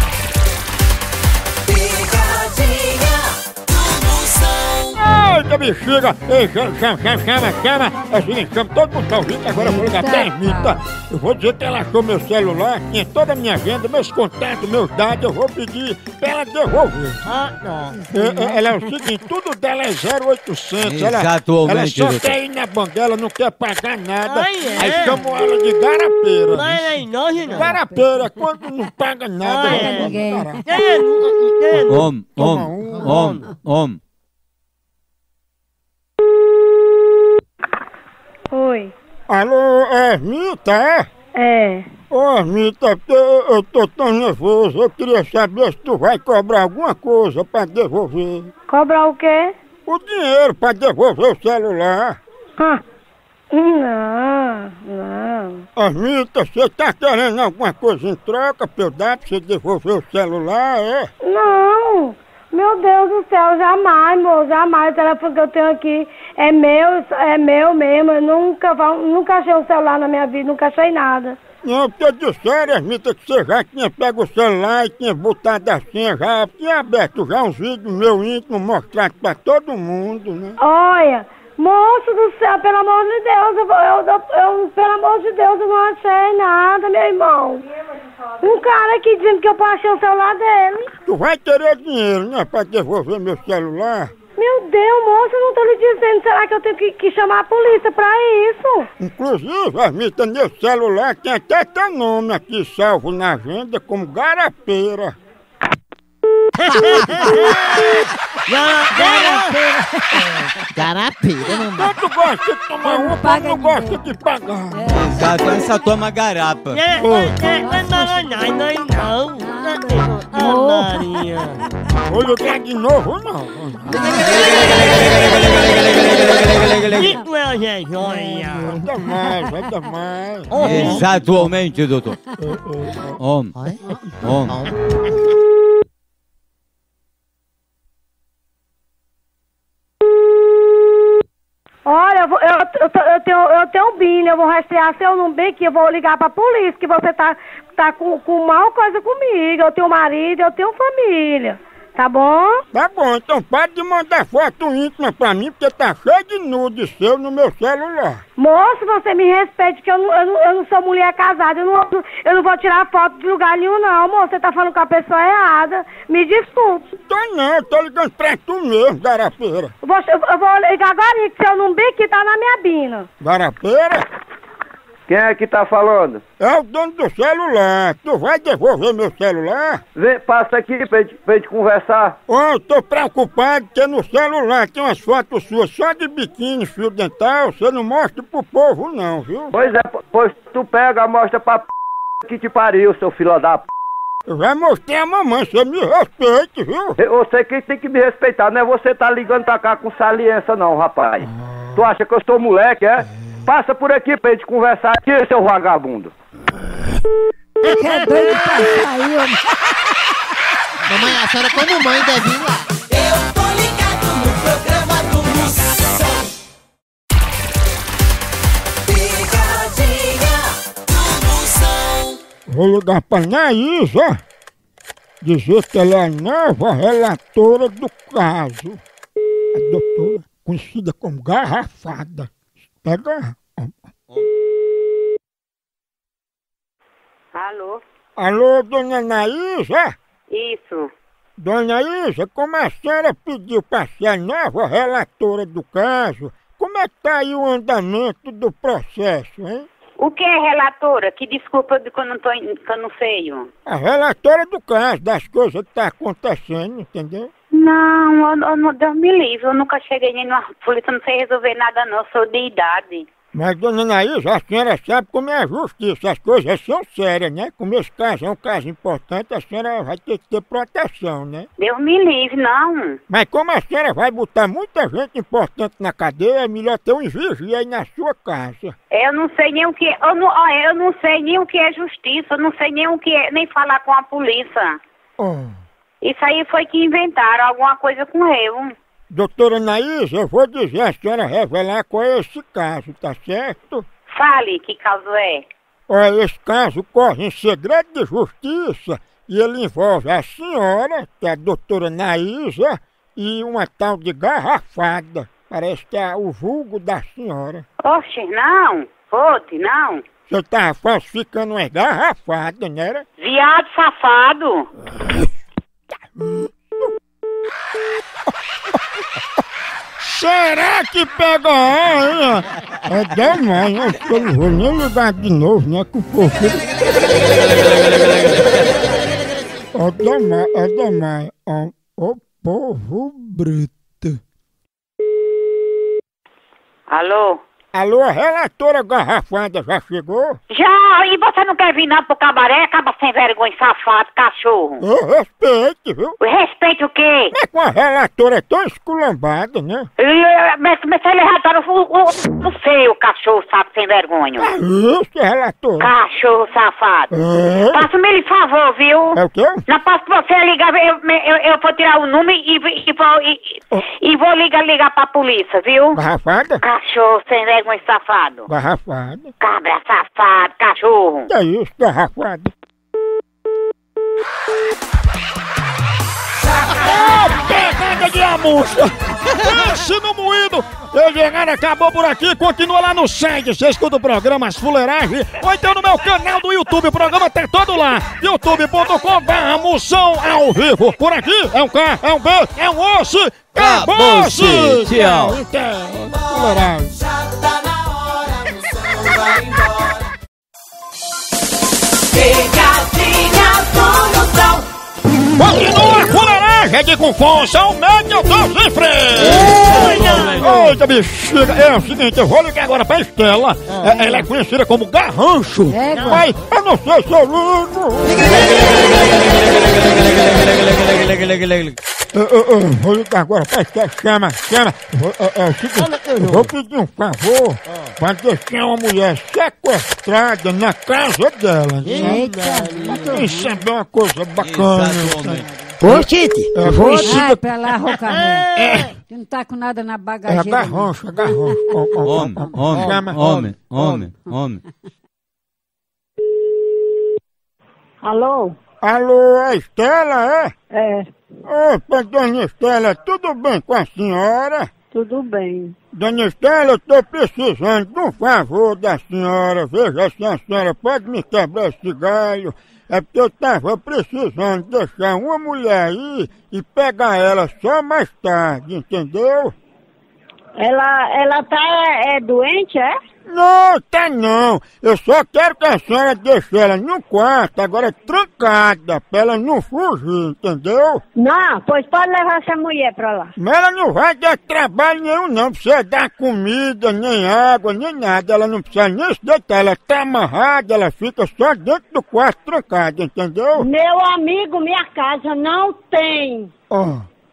Speaker 8: Pegadinha do Moção.
Speaker 1: Eita, bexiga. Ei, chama, chama, chama, chama, chama. É o seguinte, chama todo mundo tá ouvindo, agora eu vou ligar pra Ermita. Eu vou dizer que ela achou meu celular, tinha toda a minha agenda, meus contatos, meus dados, eu vou pedir pra ela devolver.
Speaker 9: Ah, não.
Speaker 1: É, é, ela é o seguinte, tudo dela é zero oitocentos. Ela,
Speaker 2: Exatamente,
Speaker 1: ela só
Speaker 2: doutor.
Speaker 1: quer ir na banguela, não quer pagar nada.
Speaker 9: Ai, é?
Speaker 1: Aí chamam ela de garapeira.
Speaker 9: Não é não, não.
Speaker 1: Garapeira, quando não paga nada.
Speaker 9: Ai,
Speaker 1: ela
Speaker 9: é.
Speaker 1: é
Speaker 3: Ninguém.
Speaker 1: garapa.
Speaker 2: Om, om,
Speaker 1: um.
Speaker 2: om, om.
Speaker 7: Oi.
Speaker 1: Alô, é Ermita, é?
Speaker 7: É.
Speaker 1: Ô, Ermita, porque eu, eu tô tão nervoso, eu queria saber se tu vai cobrar alguma coisa pra devolver.
Speaker 7: Cobrar o quê?
Speaker 1: O dinheiro pra devolver o celular.
Speaker 7: Ah. Não, não.
Speaker 1: Ermita, você tá querendo alguma coisa em troca pra eu dar pra você devolver o celular, é?
Speaker 7: Não. Meu Deus do céu, jamais, moço, jamais. O telefone que eu tenho aqui é meu, é meu mesmo. Eu nunca, nunca achei um celular na minha vida, nunca achei nada.
Speaker 1: Não, porque disseram, Ermita, que você já tinha pego o celular e tinha botado a senha, já tinha aberto já uns vídeos meu íntimo mostrado pra todo mundo, né?
Speaker 7: Olha, moço do céu, pelo amor de Deus, eu, eu, eu, eu, pelo amor de Deus, eu não achei nada, meu irmão. Um cara aqui dizendo que eu posso achar o celular dele.
Speaker 1: Tu vai querer dinheiro, né, pra devolver meu celular?
Speaker 7: Meu Deus, moço, eu não tô lhe dizendo. Será que eu tenho que, que chamar a polícia pra isso?
Speaker 1: Inclusive, Ermita, meu celular tem até teu nome aqui salvo na agenda como garapeira.
Speaker 6: Garapeira, não.
Speaker 1: Tanto gosta de tomar
Speaker 3: Eu não
Speaker 1: uma,
Speaker 3: pago
Speaker 1: não gosta de pagar.
Speaker 2: Exato, essa toma garapa.
Speaker 1: Vou ligar de novo, não. Vai dar mais, vai dar mais.
Speaker 2: Exatamente, doutor. Om, om.
Speaker 7: Olha, eu, vou- eu, eu, tô- eu tenho, eu tenho um B I N, eu vou rastrear seu número aqui, eu vou ligar pra polícia, que você tá, tá com, com mal coisa comigo. Eu tenho marido, eu tenho família. Tá bom?
Speaker 1: Tá bom, então para de mandar foto íntima pra mim, porque tá cheio de nude seu no meu celular.
Speaker 7: Moço, você me respeite, que eu não, eu não, eu não sou mulher casada. Eu não, eu não vou tirar foto de lugar nenhum, não, moço. Você tá falando com a pessoa errada. Me desculpe.
Speaker 1: Tô não, eu tô ligando pra tu mesmo, garapeira.
Speaker 7: Eu vou, eu, eu vou ligar agora, que seu número aqui tá na minha bina.
Speaker 1: Garapeira?
Speaker 4: Quem é que tá falando?
Speaker 1: É o dono do celular. Tu vai devolver meu celular?
Speaker 4: Vem, passa aqui pra gente, pra gente conversar.
Speaker 1: Ô, eu tô preocupado porque no celular tem umas fotos suas só de biquíni, fio dental. Você não mostra pro povo não, viu?
Speaker 4: Pois é, pois tu pega, mostra pra p... que te pariu, seu filho da p...
Speaker 1: Eu já mostrei a mamãe, você me respeite, viu?
Speaker 4: Você que tem que me respeitar, não é você tá ligando pra cá com saliência não, rapaz. Tu acha que eu sou moleque, é?
Speaker 11: Passa por aqui pra gente conversar aqui, seu vagabundo.
Speaker 3: Que é doido pra sair, homem.
Speaker 6: Mamãe, a senhora como mãe deve ir lá.
Speaker 8: Eu tô ligado no programa do Moção. Pegadinha do Moção.
Speaker 1: Vou ligar pra Naísa, dizer que ela é a nova relatora do caso. A doutora, conhecida como Garrafada. Pega.
Speaker 10: Alô?
Speaker 1: Alô, dona Naísa?
Speaker 10: Isso.
Speaker 1: Dona Isa, como a senhora pediu para ser a nova relatora do caso, como é que tá aí o andamento do processo, hein?
Speaker 10: O que é relatora? Que desculpa de que eu não, tô, que eu não sei.
Speaker 1: A relatora do caso, das coisas que tá acontecendo, entendeu?
Speaker 10: Não, eu, eu, não- Deus me livre, eu nunca cheguei nem numa polícia, não sei resolver nada não, sou de idade.
Speaker 1: Mas, dona Naísa, a senhora sabe como é a justiça, as coisas são sérias, né? Como esse caso é um caso importante, a senhora vai ter que ter proteção, né?
Speaker 10: Deus me livre, não.
Speaker 1: Mas como a senhora vai botar muita gente importante na cadeia, é melhor ter um vigia aí na sua casa.
Speaker 10: Eu não sei nem o que, eu não, ó, eu não sei nem o que é justiça, eu não sei nem o que é, nem falar com a polícia.
Speaker 1: Oh.
Speaker 10: Isso aí foi que inventaram alguma coisa com eu.
Speaker 1: Doutora Naísa, eu vou dizer a senhora revelar qual é esse caso, tá certo?
Speaker 10: Fale que caso é.
Speaker 1: Olha, esse caso corre em segredo de justiça e ele envolve a senhora, que é a doutora Naísa, e uma tal de Garrafada. Parece que é o vulgo da senhora.
Speaker 10: Oxe, não, fote, não.
Speaker 1: Você tava falsificando umas garrafadas, né? Era?
Speaker 10: Viado safado.
Speaker 1: Será que pega ela? É demais, né? Eu não vou nem ligar de novo, né? Com o povo. É demais, é demais. Ó, o povo bruto.
Speaker 10: Alô?
Speaker 1: Alô, a relatora Garrafada já chegou?
Speaker 10: Já, e você não quer vir não pro cabaré? Acaba sem vergonha, safado, cachorro.
Speaker 1: Eu respeito, viu?
Speaker 10: Respeito o quê?
Speaker 1: Mas com a relatora tão esculambada, né?
Speaker 10: E, Mas mas ele relatório o, o, o seu cachorro, sabe, sem vergonha.
Speaker 1: É isso, relatora.
Speaker 10: Cachorro safado.
Speaker 1: É?
Speaker 10: Faça-me esse favor, viu?
Speaker 1: É o quê?
Speaker 10: Não posso pra você ligar, eu, eu, eu vou tirar o número e, e, vou, e, e vou ligar, ligar pra polícia, viu?
Speaker 1: Garrafada?
Speaker 10: Cachorro sem vergonha, safado.
Speaker 1: Garrafada.
Speaker 10: Cabra safado, cachorro.
Speaker 1: Que é isso, Garrafada? Ô, pegada de amuxa! Pense no moído! Eu chegar, acabou por aqui, continua lá no site, você escuta o programa As Fuleiragem, ou então no meu canal do YouTube, o programa tá todo lá, youtube ponto com barra Moção ao vivo. Por aqui é um K, é um B, é um osso, acabou-se!
Speaker 2: Tchau!
Speaker 1: Então, Fuleiragem.
Speaker 8: Já tá na hora, Moção vai embora. Pegadinha do Moção.
Speaker 1: Continua a fuleiragem de Confonça, o médio dos sem freio! Eita, bexiga! É o seguinte, eu vou ligar agora pra Estela. É, ela é conhecida como Garrancho.
Speaker 3: É,
Speaker 1: mas eu não sei se eu ligo. Eu, eu, eu vou ligar agora pra Estela. Chama, chama. Vou- É, é o seguinte, eu vou pedir um favor pra deixar uma mulher sequestrada na casa dela.
Speaker 3: Eita.
Speaker 1: Isso é uma coisa bacana.
Speaker 2: Exatamente.
Speaker 9: Ô, Tite,
Speaker 1: É
Speaker 3: Vai
Speaker 1: conhecida
Speaker 3: pra lá, Rocaré. Tu não tá com nada na
Speaker 1: É a
Speaker 3: bagageira.
Speaker 1: garrancha, a garrancha. Ó, ó, ó,
Speaker 2: Homem,
Speaker 1: ó, ó.
Speaker 2: homem,
Speaker 1: Chama.
Speaker 2: homem, homem, homem.
Speaker 10: Alô?
Speaker 1: Alô, é Estela, é?
Speaker 10: É,
Speaker 1: Opa, dona Estela, tudo bem com a senhora?
Speaker 10: tudo bem.
Speaker 1: Dona Estela, eu tô precisando de um favor da senhora. Veja se a senhora pode me quebrar esse galho. É porque eu tava precisando deixar uma mulher aí e pegar ela só mais tarde, entendeu?
Speaker 10: Ela, ela tá é, doente, é?
Speaker 1: Não, tá não. Eu só quero que a senhora deixe ela no quarto, agora trancada, pra ela não fugir, entendeu?
Speaker 10: Não, pois pode levar essa mulher pra lá.
Speaker 1: Mas ela não vai dar trabalho nenhum não, precisa dar comida, nem água, nem nada. Ela não precisa nem se deitar, ela tá amarrada, ela fica só dentro do quarto trancada, entendeu?
Speaker 10: Meu amigo, minha casa não tem.
Speaker 1: Ó,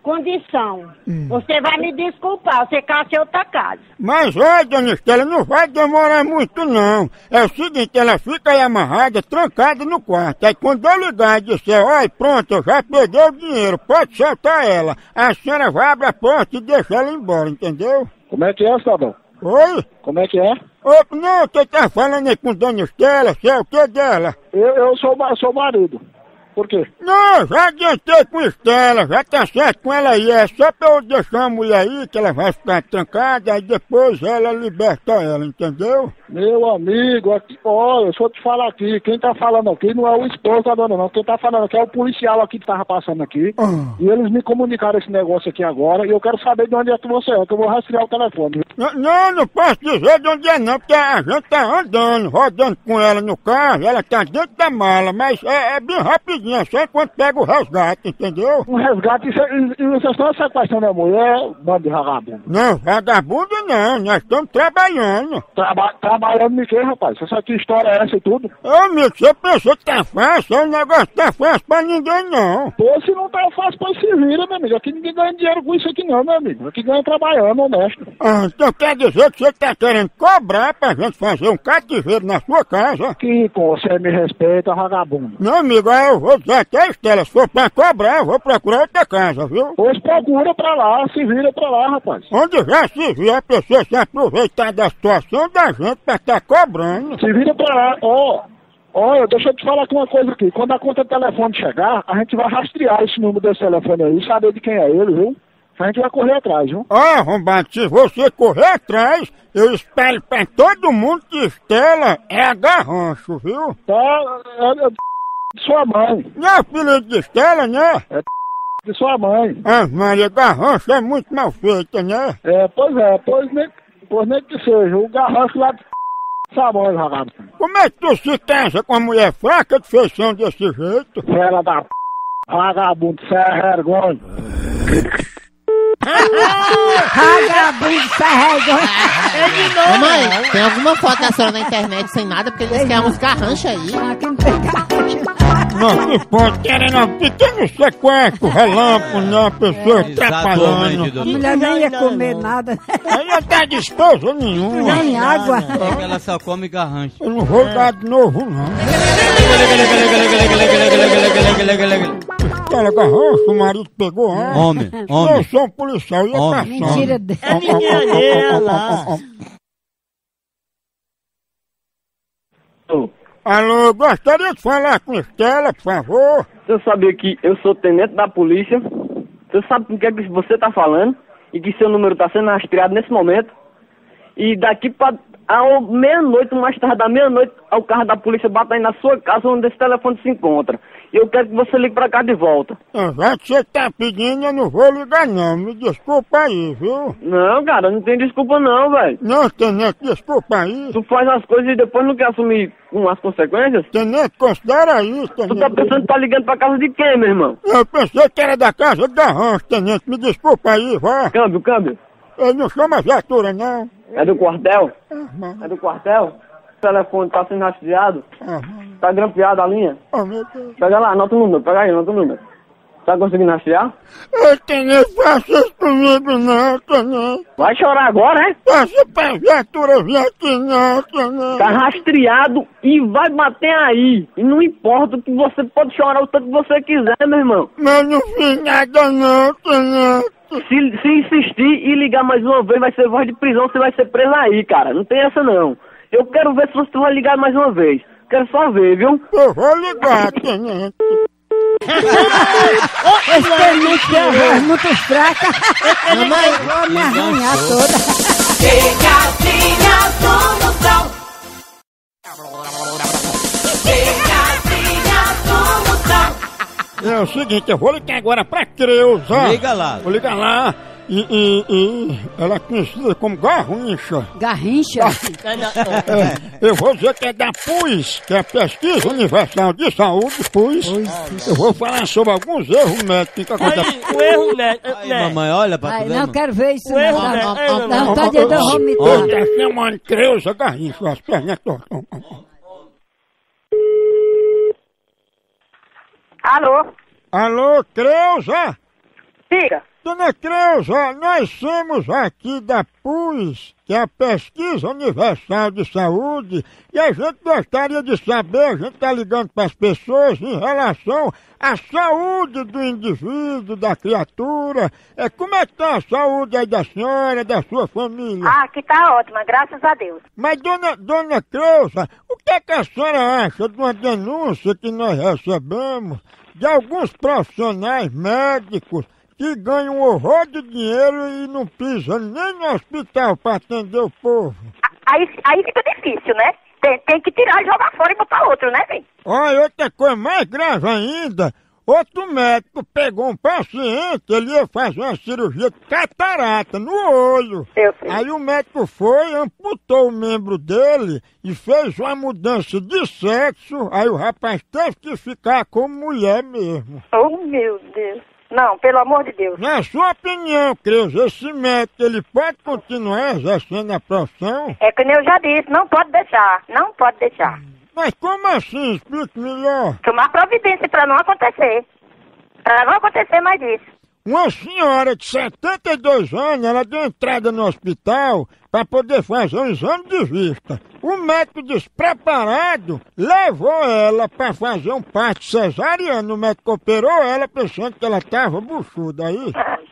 Speaker 7: condição. Hum. Você vai me desculpar, você caça em outra casa.
Speaker 1: Mas, olha, dona Estela, não vai demorar muito, não. É o seguinte, ela fica aí amarrada, trancada no quarto. Aí quando eu ligar e disser, olha, pronto, eu já peguei o dinheiro, pode soltar ela. A senhora vai abrir a porta e deixa ela embora, entendeu?
Speaker 11: Como é que é, cidadão?
Speaker 1: Oi?
Speaker 11: Como é que é?
Speaker 1: Ô, não, você tá falando aí com dona Estela, você é o que dela?
Speaker 11: Eu, eu sou, sou marido. Por quê?
Speaker 1: Não, já adiantei com Estela, já tá certo com ela aí. É só pra eu deixar a mulher aí, que ela vai ficar trancada, aí depois ela liberta ela, entendeu?
Speaker 11: Meu amigo, aqui, olha, deixa eu te falar aqui, quem tá falando aqui não é o esposo da dona não, quem tá falando aqui é o policial aqui que tava passando aqui, ah. E eles me comunicaram esse negócio aqui agora, e eu quero saber de onde é que você é, que eu vou rastrear o telefone.
Speaker 1: Não, não, não posso dizer de onde é não, porque a gente tá andando, rodando com ela no carro, ela tá dentro da mala, mas é, é bem rapidinho, é só quando pega o resgate, entendeu?
Speaker 11: Um resgate, e, e vocês estão sequestrando a mulher, bando de vagabundo?
Speaker 1: Não, vagabundo não, nós estamos trabalhando.
Speaker 11: Traba Trabalhando de quê, rapaz? Essa que história é essa e tudo?
Speaker 1: Ô, amigo, você pensou que tá fácil? O negócio tá fácil pra ninguém, não.
Speaker 11: Pô, se não tá fácil, pois se vira, meu amigo. Aqui ninguém ganha dinheiro com isso aqui não, meu amigo. Aqui ganha trabalhando, honesto.
Speaker 1: Ah, então quer dizer que você tá querendo cobrar pra gente fazer um cativeiro na sua casa?
Speaker 11: Que você me respeita, vagabundo.
Speaker 1: Não, amigo, aí eu vou dizer até a Estela, se for pra cobrar, eu vou procurar outra casa, viu?
Speaker 11: Pois procura pra lá, se vira pra lá, rapaz.
Speaker 1: Onde já se vê a pessoa se aproveitar da situação da gente pra tá cobrando.
Speaker 11: Se vira pra lá, ó. Olha, deixa eu te falar aqui uma coisa aqui. Quando a conta de telefone chegar, a gente vai rastrear esse número desse telefone aí, saber de quem é ele, viu? A gente vai correr atrás, viu?
Speaker 1: Ó, arrombado, se você correr atrás, eu espero pra todo mundo que Estela é a Garrancho, viu?
Speaker 11: Tá, é, é de sua mãe.
Speaker 1: Não é filho de Estela, né?
Speaker 11: É de sua mãe.
Speaker 1: Ah, Maria, Garrancho é muito mal feita, né?
Speaker 11: É, pois é, pois nem, pois nem que seja. O Garrancho lá de Samuel, vagabundo.
Speaker 1: Como é que tu se casa com uma mulher fraca de feição desse jeito?
Speaker 11: Fela da p... vagabundo, cê é vergonha.
Speaker 3: Vagabundo, cê é vergonha.
Speaker 6: Mamãe, tem alguma foto da senhora na internet sem nada, porque eles querem uns garranchos aí.
Speaker 3: Aqui não tem garrancho.
Speaker 1: Não, que pode querer não, pequeno sequestro, relâmpago, né, a pessoa atrapalhando.
Speaker 3: A mulher nem ia comer nada.
Speaker 1: Aí não tá despesa nenhuma.
Speaker 3: Nem água.
Speaker 2: É que ela só come garrancho.
Speaker 1: Eu não vou dar de novo, não. Ela garrancho, o marido pegou, hein?
Speaker 2: Homem, homem.
Speaker 1: Eu sou um policial, ia passar.
Speaker 3: Mentira dela.
Speaker 12: É menina dela.
Speaker 1: Alô, gostaria de falar com Estela, por favor.
Speaker 13: Você sabia que eu sou tenente da polícia? Você sabe com o que, é que você tá falando? E que seu número tá sendo rastreado nesse momento? E daqui pra a meia-noite, mais tarde da meia-noite, o carro da polícia bate aí na sua casa onde esse telefone se encontra. E eu quero que você ligue pra cá de volta.
Speaker 1: Já que você tá pedindo, eu não vou ligar não. Me desculpa aí, viu?
Speaker 13: Não, cara, não tem desculpa não, velho.
Speaker 1: Não, tenente, desculpa aí.
Speaker 13: Tu faz as coisas e depois não quer assumir com as consequências?
Speaker 1: Tenente, considera isso, tenente.
Speaker 13: Tu tá pensando que tá ligando pra casa de quem, meu irmão?
Speaker 1: Eu pensei que era da casa da Rancho, tenente. Me desculpa aí, vá.
Speaker 13: Câmbio, câmbio.
Speaker 1: Ele não chama viatura, não.
Speaker 13: É do quartel?
Speaker 1: Uhum.
Speaker 13: É do quartel? O telefone tá sendo rastreado?
Speaker 1: Uhum.
Speaker 13: Tá grampeado a linha?
Speaker 1: Oh, meu Deus.
Speaker 13: Pega lá, anota o número, pega aí, anota o número. Tá conseguindo rastrear?
Speaker 1: Eu tenho faça isso comigo não, tenente.
Speaker 13: Vai chorar agora, é?
Speaker 1: Faça pra viatura vir aqui não, tenente.
Speaker 13: Tá rastreado e vai bater aí. E não importa o que você pode chorar o tanto que você quiser, meu irmão.
Speaker 1: Mas não fiz nada não, tenente.
Speaker 13: Se, se insistir e ligar mais uma vez, vai ser voz de prisão, você vai ser preso aí, cara. Não tem essa não. Eu quero ver se você vai ligar mais uma vez. Quero só ver, viu?
Speaker 1: Eu vou ligar, tenente.
Speaker 3: Esse tenente é voz muito fraca. Mamãe, vou me arranhar toda.
Speaker 8: Pegadinha do Moção. Pegadinha do Moção.
Speaker 1: É o seguinte, eu vou ligar agora pra Creuza.
Speaker 2: Liga lá.
Speaker 1: Vou ligar lá. E, e, e ela é conhecida como Garrincha.
Speaker 3: Garrincha?
Speaker 1: É, eu vou dizer que é da P U S, que é a Pesquisa Universal de Saúde, P U S. Eu vou falar sobre alguns erros médicos que acontecem.
Speaker 12: O erro, né?
Speaker 2: Aí, mamãe, olha pra tu
Speaker 3: Ai,
Speaker 2: ver,
Speaker 3: não
Speaker 2: mano.
Speaker 3: quero ver isso
Speaker 12: O erro,
Speaker 3: não.
Speaker 12: né?
Speaker 3: Não,
Speaker 12: Ei,
Speaker 3: não,
Speaker 12: não,
Speaker 3: não, tá de eu vou me
Speaker 1: Eu tá chamando Creuza Garrincha, as pernas tortas.
Speaker 10: Alô?
Speaker 1: Alô, Creuza?
Speaker 10: Diga.
Speaker 1: Dona Creuza, nós somos aqui da P U S, que é a Pesquisa Universal de Saúde, e a gente gostaria de saber, a gente está ligando para as pessoas em relação à saúde do indivíduo, da criatura. É, como é que está a saúde aí da senhora, da sua família?
Speaker 14: Ah, aqui tá ótima, graças a Deus.
Speaker 1: Mas, dona, dona Creuza, o que é que a senhora acha de uma denúncia que nós recebemos de alguns profissionais médicos que ganham um horror de dinheiro e não pisam nem no hospital para atender o povo?
Speaker 14: Aí, aí fica difícil, né? Tem, tem que tirar e jogar fora e botar outro, né, velho?
Speaker 1: Olha, outra coisa mais grave ainda, outro médico pegou um paciente, ele ia fazer uma cirurgia de catarata no olho. Aí o médico foi, amputou o membro dele e fez uma mudança de sexo, aí o rapaz teve que ficar como mulher mesmo.
Speaker 14: Oh, meu Deus. Não, pelo amor de Deus.
Speaker 1: Na sua opinião, Creuza, esse médico, ele pode continuar exercendo a profissão?
Speaker 14: É que nem eu já disse, não pode deixar, não pode deixar.
Speaker 1: Mas como assim? Explique melhor.
Speaker 14: Tomar providência pra não acontecer. Pra não acontecer mais isso.
Speaker 1: Uma senhora de setenta e dois anos, ela deu entrada no hospital para poder fazer um exame de vista. O médico despreparado levou ela para fazer um parto cesariano. O médico operou ela pensando que ela estava buchuda aí.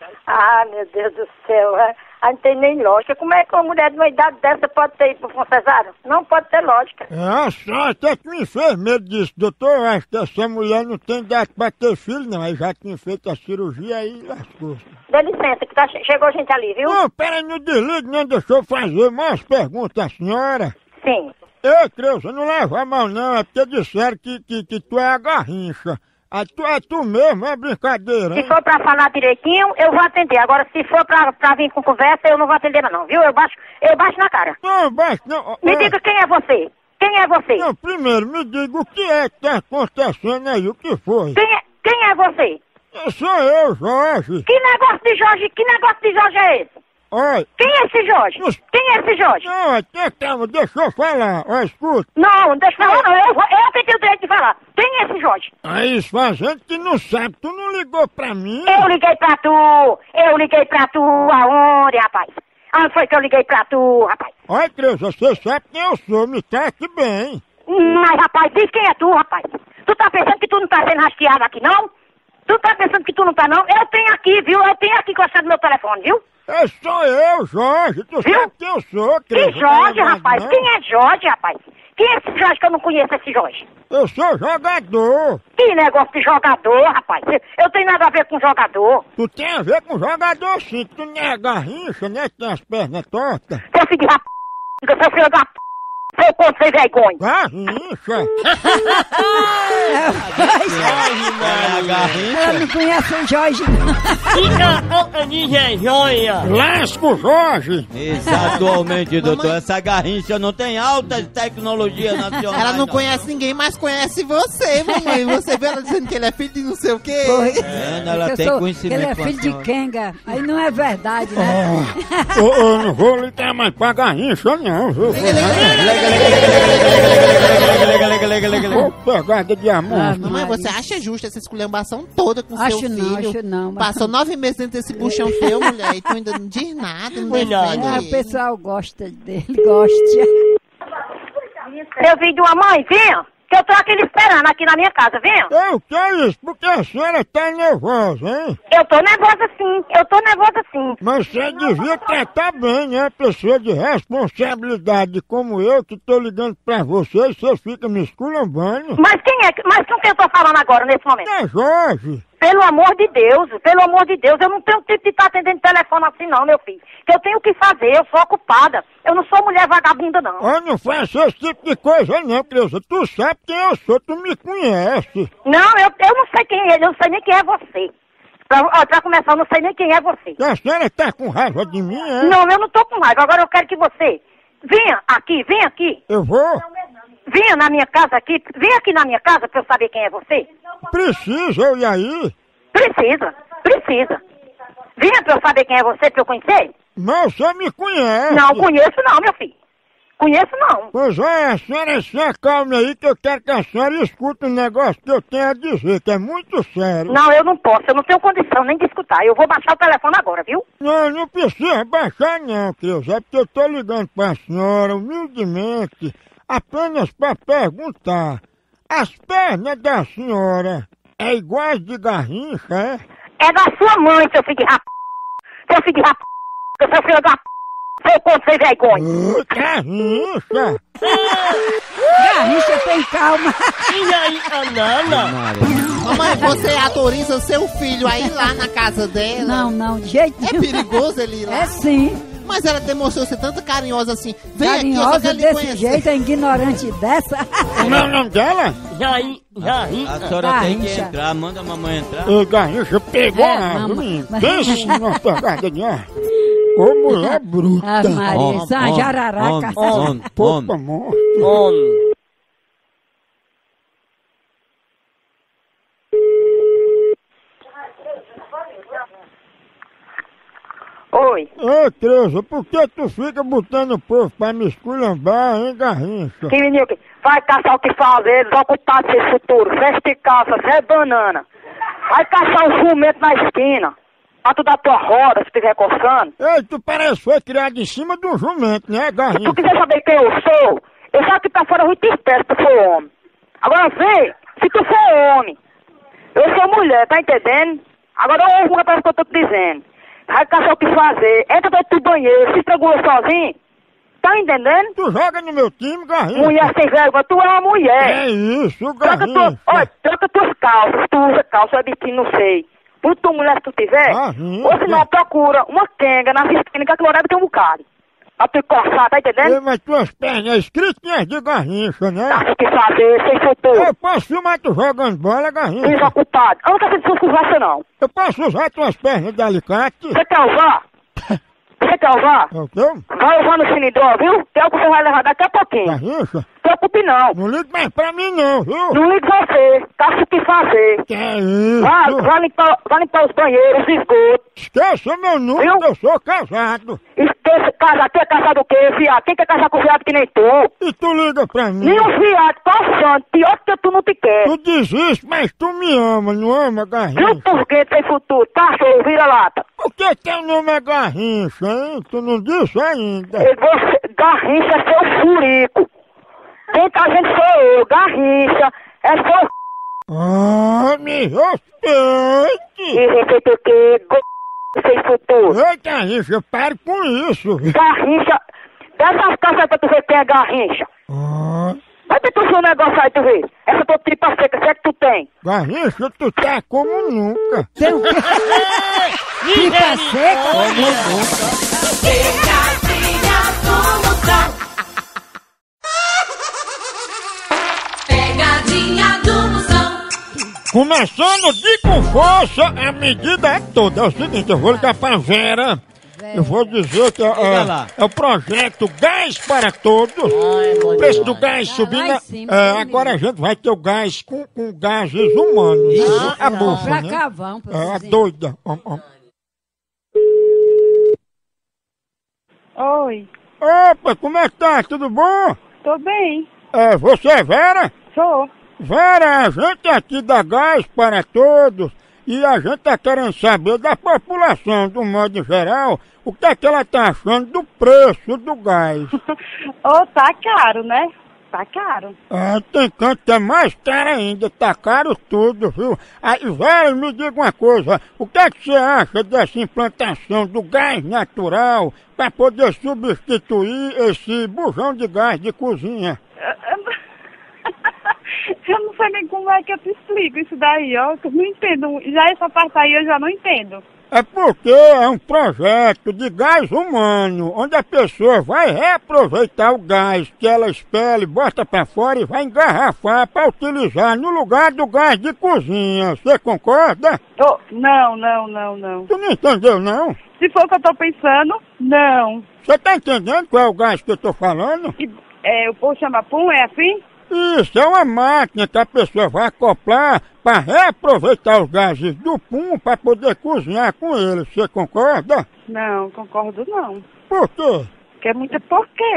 Speaker 14: Ah, meu Deus do céu, é? Aí não tem nem lógica. Como é que uma mulher de uma idade dessa pode ter ido para um cesário? Não pode ter lógica.
Speaker 1: É a sorte é que o enfermeiro disse, doutor, eu acho que essa mulher não tem idade para ter filho, não. Aí já tinha feito a cirurgia aí lascou.
Speaker 14: Dê licença, que tá, chegou gente ali, viu?
Speaker 1: Não, peraí, não desligue, não deixou eu fazer mais perguntas à senhora.
Speaker 14: Sim.
Speaker 1: Ei, Creuza, não leva a mal não, é porque disseram que, que, que tu é a garrincha. Ah, tu é tu mesmo, é brincadeira, hein?
Speaker 14: Se for pra falar direitinho, eu vou atender. Agora, se for pra, pra vir com conversa, eu não vou atender não, viu? Eu baixo, eu baixo na cara.
Speaker 1: Não, baixo não.
Speaker 14: Me
Speaker 1: é...
Speaker 14: diga quem é você. Quem é você?
Speaker 1: Não, primeiro, me diga o que é que tá acontecendo aí, o que foi?
Speaker 14: Quem é, quem é você?
Speaker 1: Eu sou eu, Jorge.
Speaker 14: Que negócio de Jorge, que negócio de Jorge é esse?
Speaker 1: Oi.
Speaker 14: Quem é esse Jorge?
Speaker 1: Os...
Speaker 14: Quem é esse Jorge?
Speaker 1: Não, até calma, deixa eu falar, ó, escuta.
Speaker 14: Não, deixa eu falar não, eu, eu que tenho o direito de falar. Quem é esse Jorge?
Speaker 1: Aí, fazendo que não sabe, tu não ligou pra mim?
Speaker 14: Eu liguei pra tu, eu liguei pra tu, aonde, rapaz? Aonde foi que eu liguei pra tu, rapaz?
Speaker 1: Olha, Creuza, você sabe quem eu sou, me trate bem.
Speaker 14: Mas, rapaz, diz quem é tu, rapaz. Tu tá pensando que tu não tá sendo rastreado aqui, não? Tu tá pensando que tu não tá, não? Eu tenho aqui, viu? Eu tenho aqui encostado no meu telefone, viu?
Speaker 1: É só eu, Jorge. Tu
Speaker 14: viu?
Speaker 1: Sabe quem eu sou, Creuza.
Speaker 14: Que Jorge, rapaz? Não? Quem é Jorge, rapaz? Quem é esse Jorge que eu não conheço, esse Jorge?
Speaker 1: Eu sou jogador.
Speaker 14: Que negócio de jogador, rapaz? Eu tenho nada a ver com jogador.
Speaker 1: Tu tem a ver com jogador, sim. Tu não é garrincha, né? Tem as pernas tortas.
Speaker 14: Seu filho de rap... Seu filho da p... Seu ponto sem vergonha.
Speaker 1: Garrincha.
Speaker 3: Ela não conhece o Jorge, não.
Speaker 12: Fica boca de joia.
Speaker 1: Lasco, Jorge.
Speaker 2: Exatamente, doutor. Essa garrincha não tem alta tecnologia nacional.
Speaker 6: Ela não conhece ninguém, mas conhece você, mamãe. Você vê ela dizendo que ele é filho de não sei o quê.
Speaker 2: É, ela
Speaker 3: eu
Speaker 2: tem
Speaker 3: sou,
Speaker 2: conhecimento.
Speaker 3: Ele é filho de Kenga. Aí não é verdade, né?
Speaker 1: Oh, eu, eu não vou ligar mais pra garrincha, não, viu? Ô, pegada de amor.
Speaker 6: Mamãe, você acha justa essa esculhambação toda com
Speaker 3: acho
Speaker 6: seu
Speaker 3: não,
Speaker 6: filho?
Speaker 3: Acho não, mas...
Speaker 6: Passou nove meses dentro desse buchão teu, mulher, e tu ainda não diz nada, não defende.
Speaker 3: É, o pessoal gosta dele, gosta.
Speaker 14: Meu filho de uma mãe, vinha, que eu tô aqui lhe esperando aqui na minha casa, vinha.
Speaker 1: Eu que é isso? Porque a senhora tá nervosa, hein?
Speaker 14: Eu tô nervosa sim, eu tô nervosa sim.
Speaker 1: Mas você devia tratar bem, né? Pessoa de responsabilidade como eu, que tô ligando pra você e você fica me esculhambando.
Speaker 14: Mas quem é, mas com quem eu tô falando agora, nesse momento?
Speaker 1: É Jorge.
Speaker 14: Pelo amor de Deus, pelo amor de Deus, eu não tenho tempo de estar atendendo telefone assim não, meu filho. Que eu tenho o que fazer, eu sou ocupada. Eu não sou mulher vagabunda, não.
Speaker 1: Eu não faço esse tipo de coisa não, Creuza. Tu sabe quem eu sou, tu me conhece.
Speaker 14: Não, eu, eu não sei quem é ele, eu não sei nem quem é você. Pra, ó, pra começar, eu não sei nem quem é você.
Speaker 1: A senhora tá com raiva de mim, é?
Speaker 14: Não, eu não tô com raiva. Agora eu quero que você venha aqui, venha aqui.
Speaker 1: Eu vou?
Speaker 14: Venha na minha casa aqui, venha aqui na minha casa pra eu saber quem é você.
Speaker 1: Precisa, eu ir aí?
Speaker 14: Precisa, precisa. Venha pra eu saber quem é você, pra eu conhecer.
Speaker 1: Mas você me conhece.
Speaker 14: Não conheço não, meu filho. Conheço não.
Speaker 1: Pois é, a senhora se acalme aí que eu quero que a senhora escute um negócio que eu tenho a dizer, que é muito sério.
Speaker 14: Não, eu não posso, eu não tenho condição nem de escutar. Eu vou baixar o telefone agora, viu?
Speaker 1: Não, não precisa baixar não, Cris. É porque eu tô ligando pra senhora, humildemente, apenas pra perguntar. As pernas da senhora é iguais de garrincha, é?
Speaker 14: É da sua mãe, seu filho de rap... Seu filho de rap... Seu filho da p... Seu ponto sem vergonha.
Speaker 1: Uh, garrincha!
Speaker 3: Garrincha tem calma.
Speaker 12: E aí, Anana?
Speaker 6: Mamãe, você autoriza seu filho a ir lá na casa dela?
Speaker 3: Não, não, de jeito
Speaker 6: É
Speaker 3: nenhum.
Speaker 6: perigoso ele ir lá?
Speaker 3: É sim.
Speaker 6: Mas ela demonstrou ser tanto carinhosa assim. Vem aqui, eu só
Speaker 3: Carinhosa
Speaker 6: quero lhe
Speaker 3: desse
Speaker 6: conhecer.
Speaker 3: jeito, é ignorante dessa.
Speaker 1: Como é o nome dela?
Speaker 12: Jair, Jair.
Speaker 2: A senhora tem que
Speaker 3: Garrincha.
Speaker 2: entrar, manda a mamãe entrar.
Speaker 1: Ô, garrincha, pegou
Speaker 3: É,
Speaker 1: a
Speaker 3: mamãe.
Speaker 1: árvore. Pensa numa pegada de ar. Ô, mulher bruta.
Speaker 3: Ave Maria, isso é uma
Speaker 2: Homem,
Speaker 3: jararaca.
Speaker 2: homem,
Speaker 1: Pouco
Speaker 2: homem.
Speaker 1: amor.
Speaker 12: Homem.
Speaker 14: Oi.
Speaker 1: Ô, Tereza, por que tu fica botando o povo pra me esculhambar, hein, garrincha?
Speaker 14: Que menino que vai caçar o que fazer, desocupado desse futuro. Veste de calça, Zé Banana. Vai caçar um jumento na esquina. Pra tu dar tua roda, se estiver coçando.
Speaker 1: Ei, tu parece que foi criado em cima de um jumento, né,
Speaker 14: Se
Speaker 1: garrincha?
Speaker 14: tu quiser saber quem eu sou, eu já que pra fora eu te espero se tu for homem. Agora vê, se tu for homem. Eu sou mulher, tá entendendo? Agora ouve uma coisa que eu tô te dizendo. Vai caçar o que fazer. Entra dentro do banheiro, se estrangula sozinho. Tá entendendo?
Speaker 1: Tu joga no meu time, garrincha.
Speaker 14: Mulher sem vergonha, tu é uma mulher.
Speaker 1: É isso,
Speaker 14: Troca,
Speaker 1: garrincha.
Speaker 14: tu, olha, troca tuas calças, tu usa calça, é biquíni, não sei. Por tu mulher que tu tiver,
Speaker 1: Garrincha.
Speaker 14: ou se não, procura uma quenga na esquina que a clorada tem um bocado. Pra tu coçar, tá entendendo?
Speaker 1: Ei, mas tuas pernas escritinhas de garrincha, né?
Speaker 14: Tá o que fazer, sem futuro.
Speaker 1: Eu posso filmar tu jogando bola, garrincha.
Speaker 14: Desocupado. Eu não quero saber de suas conversas, não.
Speaker 1: Eu posso usar tuas pernas de alicate?
Speaker 14: Você quer usar? Você quer usar?
Speaker 1: É o quê?
Speaker 14: Vai usar no cinidor, viu? Que é o que você vai levar daqui a pouquinho.
Speaker 1: Garrincha?
Speaker 14: Não se preocupe, não.
Speaker 1: Não liga mais pra mim não, viu?
Speaker 14: Não ligue você. Caça o que fazer.
Speaker 1: Que é isso?
Speaker 14: Vai, vai, limpar, vai limpar os banheiros, os esgotos.
Speaker 1: Esqueça meu número, que eu sou casado.
Speaker 14: Esqueça, casar. Quer casar do quê, viado? Quem quer casar com viado que nem tu?
Speaker 1: E tu liga pra mim.
Speaker 14: Nenhum viado, passando. Pior que tu não te quer.
Speaker 1: Tu diz isso, mas tu me ama, não ama, garrincha?
Speaker 14: Viu, porquê sem futuro? Cachorro, vira-lata.
Speaker 1: Por que teu nome é garrincha, hein? Tu não disse ainda.
Speaker 14: E você, Garrincha é seu furico. Quem tá gente sou eu. Garrincha é seu...
Speaker 1: Ah, me respeite.
Speaker 14: E respeita o quê? Go... sem futuro.
Speaker 1: Ei, garrincha, pare com isso.
Speaker 14: Garrincha... Dessas calças aí pra tu ver quem é Garrincha.
Speaker 1: Ah,
Speaker 14: Vai ter tu seu negócio aí, tu vê. Essa tua tripa seca, se é que tu tem.
Speaker 1: garrincha, tu tá como nunca.
Speaker 3: Tem o quê? Tripa seca?
Speaker 8: Pegadinha do Moção. Pegadinha do Moção.
Speaker 1: Começando de com força, a medida é toda. É o seguinte, eu vou ligar pra Vera. Eu vou dizer que é,
Speaker 2: lá.
Speaker 1: é o projeto Gás para Todos. O preço do gás subindo.
Speaker 3: lá em cima,
Speaker 1: é,
Speaker 3: né,
Speaker 1: agora a gente vai ter o gás com, com gases humanos. né? A bufa,
Speaker 3: Pra
Speaker 1: né?
Speaker 3: cavão, pra
Speaker 1: É, a
Speaker 3: vocês.
Speaker 1: doida. Ó, ó.
Speaker 15: Oi,
Speaker 1: Opa, como é que tá? Tudo bom?
Speaker 15: tô bem.
Speaker 1: É, você é Vera?
Speaker 15: Sou.
Speaker 1: Vera, a gente aqui dá Gás para Todos e a gente tá querendo saber da população, do modo geral, o que é que ela tá achando do preço do gás.
Speaker 15: Ô, tá caro, né? Tá caro.
Speaker 1: Ah, tem canto que é mais caro ainda, tá caro tudo, viu? Aí, Vera, me diga uma coisa, o que é que você acha dessa implantação do gás natural para poder substituir esse bujão de gás de cozinha?
Speaker 15: Eu não sei nem como é que eu te explico isso daí, ó. Eu não entendo. Já essa parte aí eu já não entendo.
Speaker 1: É porque é um projeto de gás humano, onde a pessoa vai reaproveitar o gás que ela expele, bota pra fora e vai engarrafar para utilizar no lugar do gás de cozinha. Você concorda?
Speaker 15: Ô, não, não, não, não.
Speaker 1: Tu não entendeu, não?
Speaker 15: Se for o que eu tô pensando, não.
Speaker 1: Você tá entendendo qual é o gás que eu tô falando?
Speaker 15: E, é, o povo chama pum, é assim?
Speaker 1: Isso, é uma máquina que a pessoa vai acoplar para reaproveitar os gases do pum para poder cozinhar com ele. Você concorda?
Speaker 15: Não, concordo não.
Speaker 1: Por quê?
Speaker 15: Que é muita porqueira.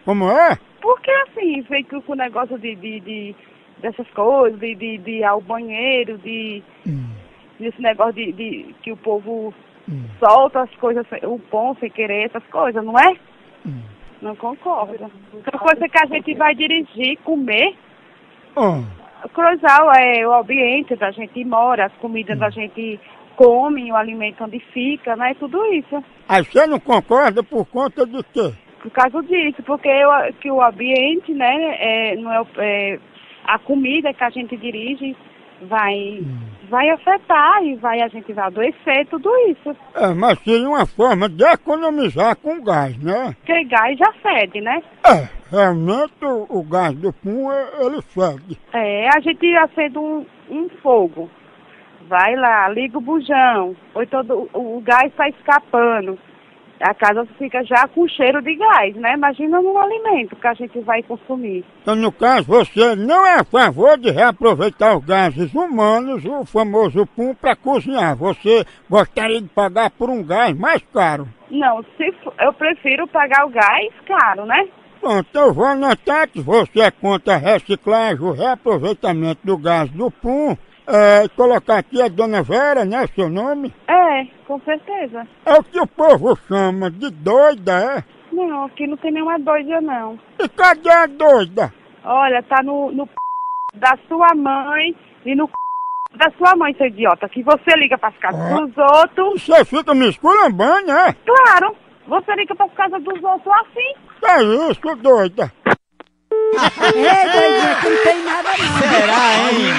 Speaker 1: Como é?
Speaker 15: Porque assim, veio com com o negócio de, de, de dessas coisas, de, de, de ir ao banheiro, de
Speaker 1: Hum.
Speaker 15: desse negócio de, de que o povo solta as coisas, sem- o pão sem querer, essas coisas, não é? Não concordo. Outra coisa que a gente vai dirigir, comer,
Speaker 1: Ah.
Speaker 15: cruzar é, o ambiente da gente mora, as comidas da gente come, o alimento onde fica, né? Tudo isso.
Speaker 1: Aí você não concorda por conta de quê?
Speaker 15: Por causa disso, porque eu, que o ambiente, né, é, não é, o- é, a comida que a gente dirige vai, vai afetar e vai, a gente vai adoecer, tudo isso.
Speaker 1: É, mas seria uma forma de economizar com gás, né?
Speaker 15: Porque gás já fede, né?
Speaker 1: É, realmente o, o gás do pum, é- ele fede.
Speaker 15: É, a gente acende um, um fogo, vai lá, liga o bujão, ou todo o, o gás está escapando. A casa fica já com cheiro de gás, né? Imagina no alimento que a gente vai consumir.
Speaker 1: Então, no caso, você não é a favor de reaproveitar os gases humanos, o famoso pum, para cozinhar. Você gostaria de pagar por um gás mais caro.
Speaker 15: Não, se f- eu prefiro pagar o gás caro, né?
Speaker 1: Pronto, eu vou anotar que você é contra a reciclagem, o reaproveitamento do gás do pum. É, colocar aqui a Dona Vera, né, seu nome?
Speaker 15: É, com certeza.
Speaker 1: É o que o povo chama de doida, é?
Speaker 15: Não, aqui não tem nenhuma doida, não.
Speaker 1: E cadê a doida?
Speaker 15: Olha, tá no, no p... da sua mãe e no p... da sua mãe, seu idiota, que você liga pras casas
Speaker 1: Ah.
Speaker 15: dos outros.
Speaker 1: Você fica me esculhambando, é?
Speaker 15: Claro, você liga pras casas dos outros assim.
Speaker 1: Que é isso, doida?
Speaker 3: Ei, doidinha, que não tem nada não.
Speaker 2: Será, hein?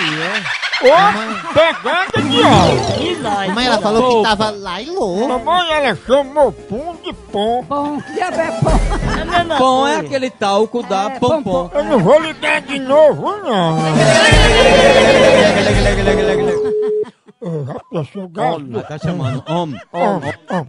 Speaker 1: Ô, pegada de álcool.
Speaker 6: Mãe, ela falou que tava lá em Lô.
Speaker 1: Mamãe, ela chamou pum de pom.
Speaker 3: Pom, que diabo é pom?
Speaker 2: Pom é aquele talco da
Speaker 3: É,
Speaker 2: pom-pom.
Speaker 1: Eu não vou ligar de novo, não. Eu já pensou o gás do
Speaker 2: Homem, tá chamando. Homem,
Speaker 1: pom.
Speaker 2: homem.
Speaker 1: Ó,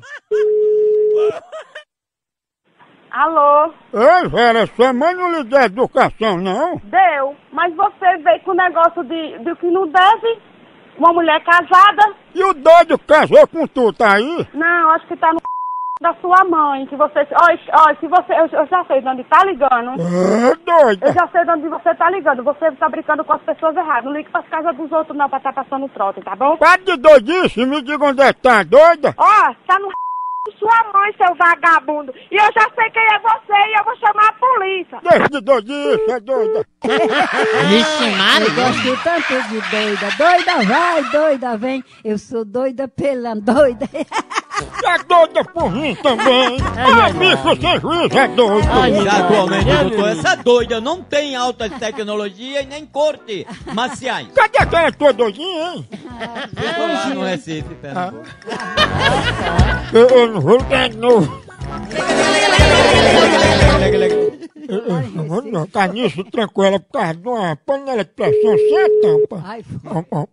Speaker 15: Alô?
Speaker 1: Ei, Vera, sua mãe não lhe deu educação, não?
Speaker 15: Deu, mas você veio com o negócio de, de que não deve? Uma mulher casada?
Speaker 1: E o doido casou com tu, tá aí?
Speaker 15: Não, acho que tá no da sua mãe, que você... Olha, olha, se você... Eu, eu já sei de onde tá ligando.
Speaker 1: É, doida.
Speaker 15: Eu já sei de onde você tá ligando. Você tá brincando com as pessoas erradas. Não ligue pras casas dos outros não, pra tá passando trote, tá bom?
Speaker 1: Para de doidice, me diga onde é que tá, doida?
Speaker 15: Ó, tá no de sua mãe, seu vagabundo. E eu já sei quem é você e eu vou chamar a polícia.
Speaker 1: Deixa de doidice, é doida.
Speaker 6: Vixe,
Speaker 3: Eu
Speaker 6: Maria.
Speaker 3: gosto tanto de doida. Doida vai, doida vem. Eu sou doida pela doida.
Speaker 1: É doida por mim também. Ah, bicho sem juízo é doido.
Speaker 2: Exatamente, doutor. Essa doida não tem alta tecnologia e nem corte marciais.
Speaker 1: Cadê aquela tua doidinha, hein?
Speaker 2: Ficou lá no Recife, Pernambuco.
Speaker 1: Eu, eu não vou ligar de novo. Eu, eu não vou não. Caniço trancou ela por causa de uma panela de pressão sem a tampa.
Speaker 3: Ai,
Speaker 1: Ó, ó.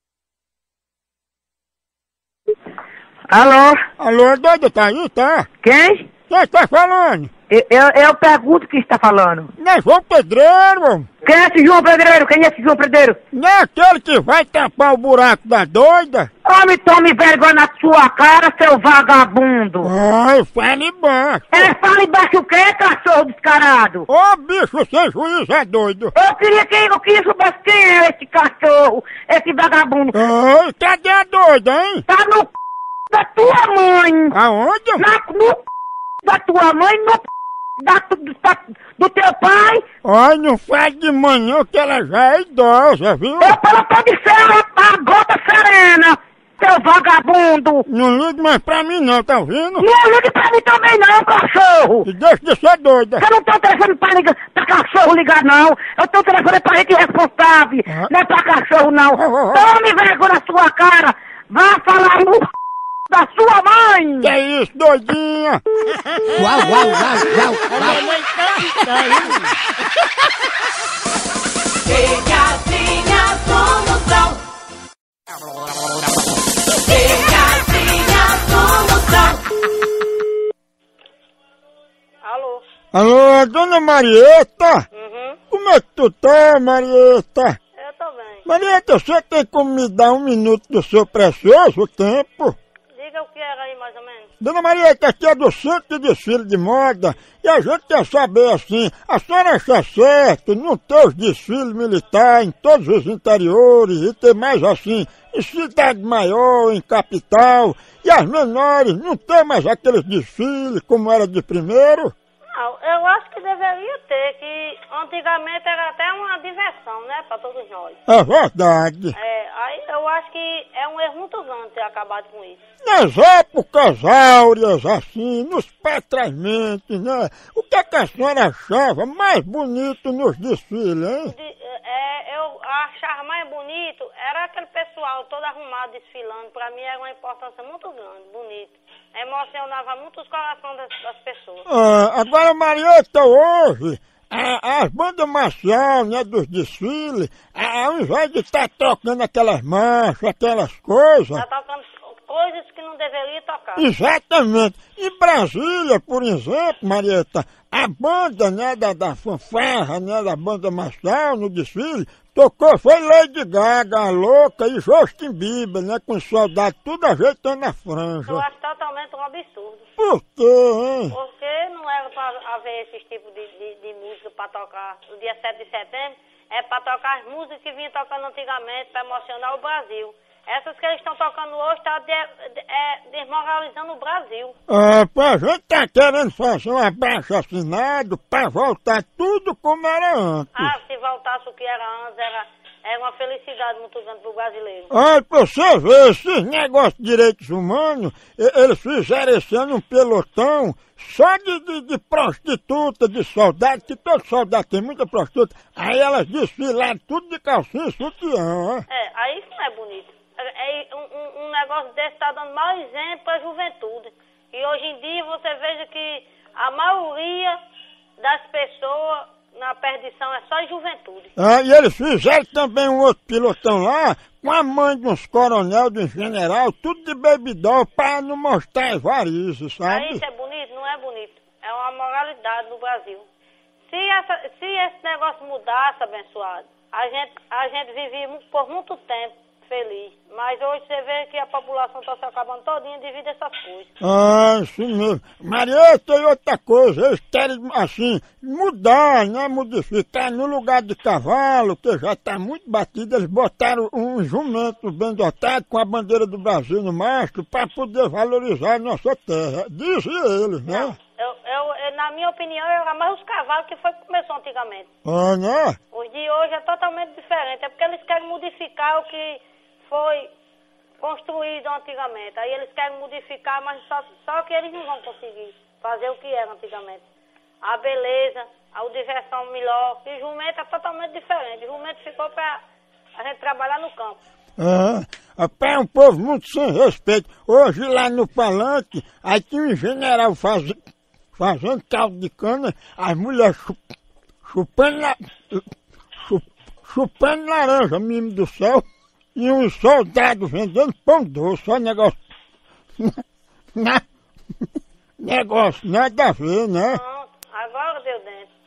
Speaker 10: Alô?
Speaker 1: Alô, doida, tá aí, tá?
Speaker 10: Quem?
Speaker 1: Quem tá falando?
Speaker 10: Eu, eu, eu pergunto quem está falando.
Speaker 1: Não é João Pedreiro, homem.
Speaker 10: Quem é esse João Pedreiro? Quem é esse João Pedreiro?
Speaker 1: Não é aquele que vai tapar o buraco da doida?
Speaker 10: Homem, tome vergonha na sua cara, seu vagabundo.
Speaker 1: Ai, fale baixo.
Speaker 10: É, fala embaixo o quê, cachorro descarado?
Speaker 1: Ô, bicho sem juízo é doido.
Speaker 10: Eu queria que eu queria saber quem é esse cachorro, esse vagabundo.
Speaker 1: Ai, cadê a doida, hein?
Speaker 10: Tá no c... da tua mãe.
Speaker 1: Aonde?
Speaker 10: Na, no c... da tua mãe, no c... da, do, da, do teu pai.
Speaker 1: Ai, não faz de manhã que ela já é idosa, viu?
Speaker 10: Eu falo de ser a gota serena, seu vagabundo.
Speaker 1: Não ligue mais pra mim não, tá ouvindo?
Speaker 10: Não ligue pra mim também não, cachorro.
Speaker 1: E deixa de ser doida.
Speaker 10: Eu não tô telefone pra, ligar, pra cachorro ligar, não. Eu tô telefone pra gente responsável.
Speaker 1: Ah.
Speaker 10: Não é pra cachorro, não.
Speaker 1: Ah, ah, ah.
Speaker 10: Tome vergonha na sua cara. Vá falar no c... da sua mãe.
Speaker 1: Que é isso, doidinha?
Speaker 6: Uau, uau, uau, uau.
Speaker 12: A mamãe tá, tá aí.
Speaker 8: Pegadinha do Moção. Pegadinha do Moção.
Speaker 15: Alô?
Speaker 1: Alô, dona Marieta?
Speaker 15: Uhum.
Speaker 1: Como é que tu tá, Marieta?
Speaker 15: Eu tô bem.
Speaker 1: Marieta, você tem como me dar um minuto do seu precioso tempo?
Speaker 15: Diga o que era aí, mais ou menos.
Speaker 1: Dona Marieta, aqui é do Centro de Desfile de Moda e a gente quer saber assim, a senhora acha certo não ter os desfiles militares em todos os interiores e ter mais assim, em cidade maior, em capital, e as menores não ter mais aqueles desfiles como era de primeiro?
Speaker 16: Não, eu acho que deveria ter, que antigamente era até uma diversão, né, pra todos nós.
Speaker 1: É verdade.
Speaker 16: É, aí eu acho que é um erro muito grande ter acabado com isso.
Speaker 1: Nas épocas áureas, assim, nos petramentos, né? O que, é que a senhora achava mais bonito nos desfiles, hein?
Speaker 16: De, é, eu achava mais bonito, era aquele pessoal todo arrumado desfilando, pra mim era uma importância muito grande, bonito. Emocionava muito os corações das, das pessoas.
Speaker 1: Ah, agora, Marieta, hoje, a, as bandas marciais, né, dos desfiles, a, ao invés de estar tocando aquelas marchas, aquelas coisas...
Speaker 16: Tá tocando coisas que não deveria tocar.
Speaker 1: Exatamente. Em Brasília, por exemplo, Marieta, a banda, né, da, da fanfarra, né, da banda marcial no desfile, tocou, foi Lady Gaga, a louca, e Justin Bieber, né, com os soldados tudo ajeitando a franja.
Speaker 16: Eu acho totalmente um absurdo.
Speaker 1: Por quê, hein?
Speaker 16: Porque não era pra haver esses tipos de, de, de música pra tocar no dia sete de setembro, é pra tocar as músicas que vinham tocando antigamente, pra emocionar o Brasil. Essas que eles estão tocando hoje estão de, de, é, desmoralizando o Brasil.
Speaker 1: É, pô, a gente tá querendo fazer um abaixo assinado pra voltar tudo como era antes.
Speaker 16: Ah, se voltasse o que era antes, era, era uma felicidade muito grande pro brasileiro.
Speaker 1: Olha, pra você ver, esses negócios de direitos humanos, e- eles fizeram esse ano um pelotão só de, de, de prostituta, de soldado, que todo soldado tem muita prostituta, aí elas desfilaram tudo de calcinha e sutiã.
Speaker 16: É, aí isso não é bonito. É, é, um, um, um negócio desse está dando mau exemplo para a juventude. E hoje em dia você veja que a maioria das pessoas na perdição é só juventude.
Speaker 1: Ah, e eles fizeram também um outro pilotão lá, com a mãe de uns coronel, de um general, tudo de baby doll, para não mostrar as varizes, sabe?
Speaker 16: Aí isso é bonito? Não é bonito. É uma moralidade no Brasil. Se, essa, se esse negócio mudasse, abençoado, a gente, a gente vivia mu- por muito tempo feliz. Mas hoje você vê que a população está se acabando todinha devido a essas coisas.
Speaker 1: Ah, isso mesmo. Marieta, e outra coisa, eles querem, assim, mudar, né, modificar, no lugar de cavalo, que já está muito batido, eles botaram um jumento bem dotado com a bandeira do Brasil no mastro para poder valorizar a nossa terra. Dizem eles, né?
Speaker 16: Não, eu, eu, eu, na minha opinião, era mais os cavalos que foi que começou antigamente.
Speaker 1: Ah, né?
Speaker 16: Os de hoje é totalmente diferente. É porque eles querem modificar o que foi construído antigamente. Aí eles querem modificar, mas só, só que eles não vão conseguir fazer o que era antigamente. A beleza, a diversão melhor. E jumento é totalmente diferente. O jumento ficou para a gente trabalhar no campo.
Speaker 1: Ah, rapaz, é um povo muito sem respeito. Hoje lá no palanque, aí tinha um general faz, fazendo caldo de cana, as mulheres chup, chupando, la, chup, chupando laranja, menino do céu, e uns soldados vendendo pão doce, olha negócio. Na, negócio nada a ver, né?
Speaker 16: Não, agora deu dentro.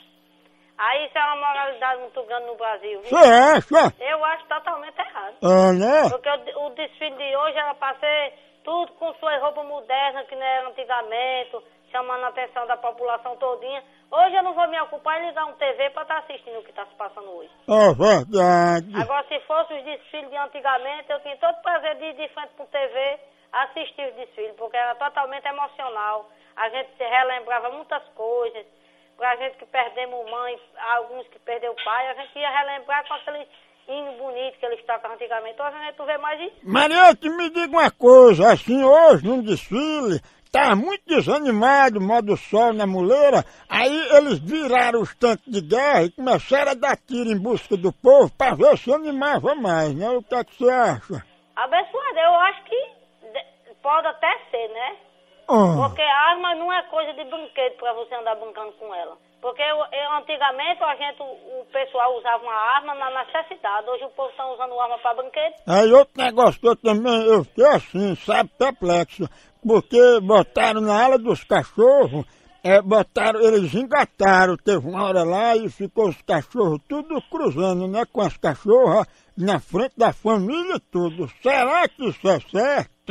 Speaker 16: Aí isso é uma moralidade muito grande no Brasil. viu?
Speaker 1: Você acha?
Speaker 16: Eu acho totalmente errado.
Speaker 1: Ah, né?
Speaker 16: Porque o, o desfile de hoje era para ser tudo com suas roupas modernas, que não era antigamente, chamando a atenção da população todinha. Hoje eu não vou me ocupar em ligar um T V para estar assistindo o que está se passando hoje.
Speaker 1: É verdade.
Speaker 16: Agora, se fosse os desfiles de antigamente, eu tinha todo o prazer de ir de frente para o T V assistir os desfiles, porque era totalmente emocional. A gente se relembrava muitas coisas. Pra gente que perdemos mãe, alguns que perdeu pai, a gente ia relembrar com aquele hino bonito que eles tocavam antigamente. Hoje a gente não vê mais isso.
Speaker 1: Marieta, me diga uma coisa, assim, hoje num desfile, tá muito desanimado, modo sol na muleira, aí eles viraram os tanques de guerra e começaram a dar tiro em busca do povo pra ver se animava mais, né? O que é que você acha?
Speaker 16: Abençoado, eu acho que de- pode até ser, né?
Speaker 1: Oh.
Speaker 16: Porque a arma não é coisa de brinquedo pra você andar brincando com ela. Porque eu, eu, antigamente a gente, o, o pessoal usava uma arma na necessidade. Hoje o povo está usando arma pra brinquedo.
Speaker 1: Aí outro negócio que eu também, eu fiquei assim, sabe, perplexo, porque botaram na ala dos cachorros, é, botaram, eles engataram, teve uma hora lá e ficou os cachorros tudo cruzando, né, com as cachorras na frente da família e tudo. Será que isso é certo?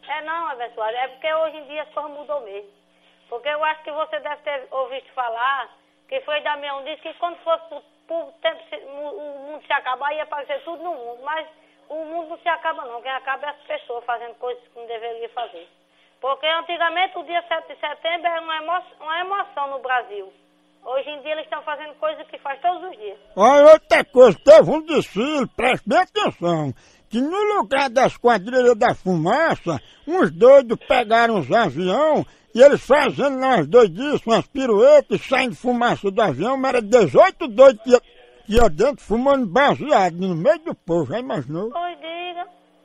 Speaker 16: É não, abençoado, é porque hoje em dia as coisas mudou mesmo. Porque eu acho que você deve ter ouvido falar que foi Damião disse que quando fosse por, por tempo se- o o mundo se acabar ia aparecer tudo no mundo, mas o mundo não se acaba não, quem acaba é as pessoas fazendo coisas que não deveriam fazer. Porque antigamente o dia sete de setembro era uma emoção, uma emoção no Brasil. Hoje em dia eles estão fazendo coisas que faz todos os dias.
Speaker 1: Olha, outra coisa, teve um desfile, preste bem atenção, que no lugar das quadrilhas da fumaça, uns doidos pegaram os aviões e eles fazendo umas doidices, umas piruetas, saindo fumaça do avião, mas era dezoito doidos que ia, que ia dentro fumando baseado no meio do povo, já imaginou?
Speaker 16: Pois diga.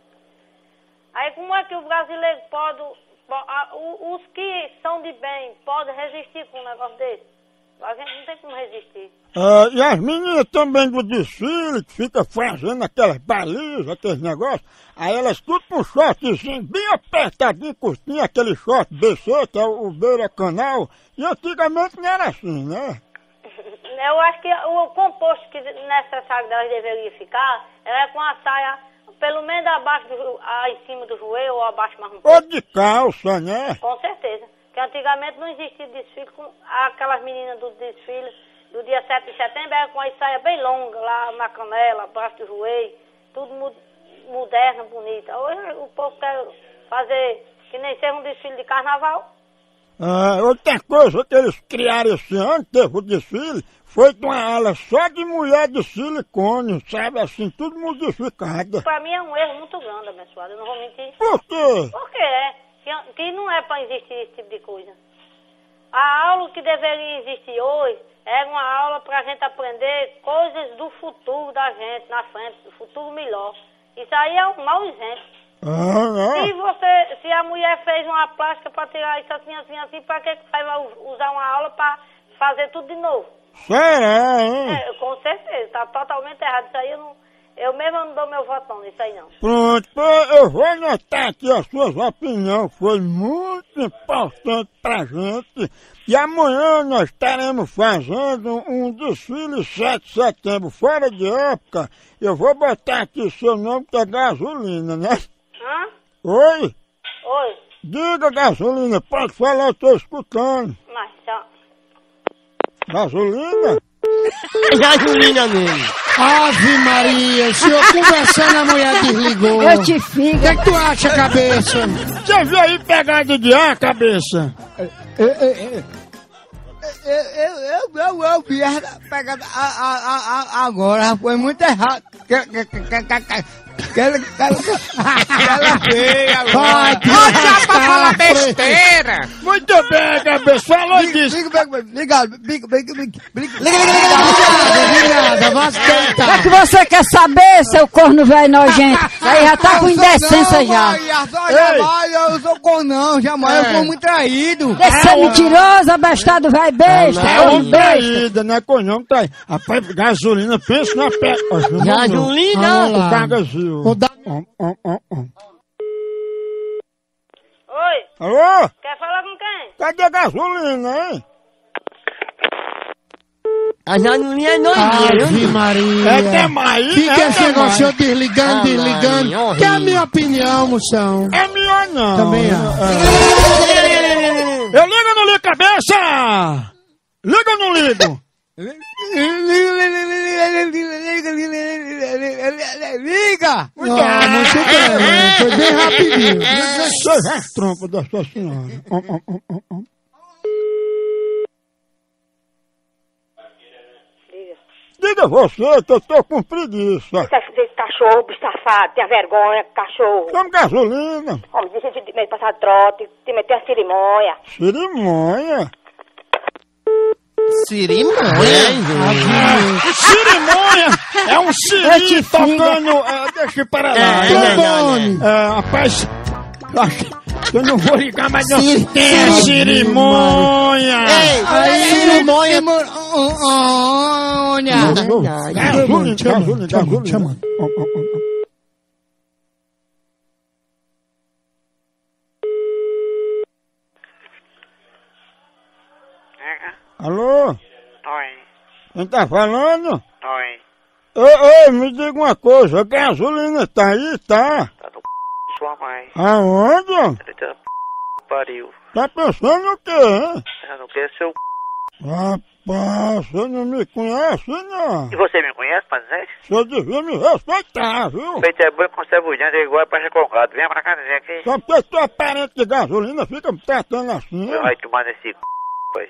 Speaker 16: Aí como é que o brasileiro pode, po- a- o- os que são de bem, podem resistir com um negócio desse? A gente não tem como resistir.
Speaker 1: Ah, e as meninas também do desfile, que fica fazendo aquelas balizas, aqueles negócios, aí elas tudo com shortzinho bem apertadinho, curtinho, aquele short B C, que é o, o beira canal, e antigamente não era assim, né?
Speaker 16: Eu acho que o composto que necessário delas deveria ficar era com a saia, pelo menos abaixo do, jo- ah, em cima do joelho ou abaixo mais um pouco.
Speaker 1: Ou de calça, né?
Speaker 16: Com certeza. Porque antigamente não existia desfile com aquelas meninas do desfile do dia sete de setembro, era com a saia bem longa, lá na canela, abaixo do joelho, tudo mu- moderno, bonita. Hoje o povo quer fazer que nem seja um desfile de carnaval.
Speaker 1: Ah, outra coisa que eles criaram esse ano, teve o desfile, foi com uma ala só de mulher de silicone, sabe, assim, tudo modificado.
Speaker 16: Pra mim é um erro muito grande, abençoado, eu não vou mentir.
Speaker 1: Por quê?
Speaker 16: Porque é. Que, que não é pra existir esse tipo de coisa. A aula que deveria existir hoje era uma aula pra gente aprender coisas do futuro da gente, na frente, do futuro melhor. Isso aí é um mau exemplo.
Speaker 1: Ah,
Speaker 16: Se você, se a mulher fez uma plástica pra tirar isso assim, assim, assim, pra que que vai usar uma aula pra fazer tudo de novo?
Speaker 1: será, hein?
Speaker 16: É, com certeza, tá totalmente errado. Isso aí eu não... Eu mesmo não dou meu voto não, nisso aí não.
Speaker 1: Pronto, pô, eu vou anotar aqui as suas opiniões, foi muito importante pra gente. E amanhã nós estaremos fazendo um desfile sete de setembro, fora de época. Eu vou botar aqui seu nome, que é Gasolina, né?
Speaker 16: Hã?
Speaker 1: Oi?
Speaker 16: Oi.
Speaker 1: Diga, Gasolina, pode falar, eu tô escutando.
Speaker 16: Mas só...
Speaker 1: Gasolina?
Speaker 12: Gasolina nele.
Speaker 9: Ave Maria, o senhor conversando, a mulher desligou.
Speaker 3: Eu te fico.
Speaker 9: O que, é que tu acha, cabeça?
Speaker 1: Você viu aí pegada de ar, cabeça?
Speaker 17: Eu, eu, eu, eu, eu, eu vi essa pegada a, a, a, a, agora, foi muito errado. Que, que, que, que, que, que ela, que ela, que ela fez agora.
Speaker 1: Olha pra falar besteira! Muito bem, cabeça, falou disso.
Speaker 17: Liga, liga, liga, liga, liga, liga, liga,
Speaker 9: Obrigada, vamos
Speaker 3: O que é
Speaker 9: tentar.
Speaker 3: que você quer saber, seu corno velho nojento? Isso aí já tá com indecência já.
Speaker 17: Jamais, eu não sou cornão, jamais, eu fui muito traído.
Speaker 3: Deixa ser mentiroso, abestado velho besta.
Speaker 1: É
Speaker 3: corno
Speaker 1: um
Speaker 3: besta.
Speaker 1: traída, né? Conhão traído. Rapaz, gasolina, pensa na pé.
Speaker 12: Gasolina?
Speaker 1: O cagazinho.
Speaker 9: Vou dar-
Speaker 1: Om, om, om, om.
Speaker 16: Oi,
Speaker 1: Alô?
Speaker 16: quer falar com quem?
Speaker 1: Cadê a gasolina, hein?
Speaker 12: A gasolina é
Speaker 9: Ave
Speaker 12: nojeira.
Speaker 9: Maria.
Speaker 1: É demais,
Speaker 9: Fica
Speaker 1: né,
Speaker 9: esse
Speaker 1: demais?
Speaker 9: negócio desligando,
Speaker 12: Ah,
Speaker 9: desligando.
Speaker 12: Maria,
Speaker 9: Que é a
Speaker 12: horrível.
Speaker 9: minha opinião, moção.
Speaker 1: É minha não.
Speaker 9: Também é.
Speaker 1: Eu ligo ou não ligo, cabeça? Liga ou não ligo?
Speaker 17: Liga!
Speaker 9: Ah, muito bem, foi bem rapidinho.
Speaker 1: Seja as trompas da sua senhora. Om, om, om, om, om. Diga você que eu tô com preguiça.
Speaker 14: Esse cachorro, bicho safado, tenha vergonha, cachorro.
Speaker 1: Toma gasolina.
Speaker 14: Homem, disse de mês passado trote, te meteu a cerimônia.
Speaker 1: Cerimônia.
Speaker 12: Cerimônia?
Speaker 1: Cerimônia é um
Speaker 3: Eu
Speaker 1: siri
Speaker 3: te
Speaker 1: tocando. É, deixa eu parar lá.
Speaker 12: É,
Speaker 1: Trombone. É, rapaz, eu acho que eu não vou ligar mais não. Tem a cerimônia.
Speaker 12: Cerimônia.
Speaker 1: Gasolina, gasolina, gasolina. Om, om, om, om. Alô?
Speaker 18: Oi,
Speaker 1: Quem tá falando?
Speaker 18: oi.
Speaker 1: Ô, ô, me diga uma coisa, a gasolina tá aí, tá?
Speaker 18: Tá do c... sua mãe.
Speaker 1: Aonde?
Speaker 18: Eita, p... pariu.
Speaker 1: Tá pensando o quê, hein?
Speaker 18: Eu não quero seu...
Speaker 1: Rapaz, você não me conhece, não?
Speaker 18: E você me conhece, mas é?
Speaker 1: Você devia me respeitar, viu?
Speaker 18: Feito é bom com cebulhante, é igual pra recongado. Vem pra cá dizer aqui.
Speaker 1: Só porque tu é parente de gasolina, fica me tratando assim.
Speaker 18: Eu vai tomar nesse c... pois.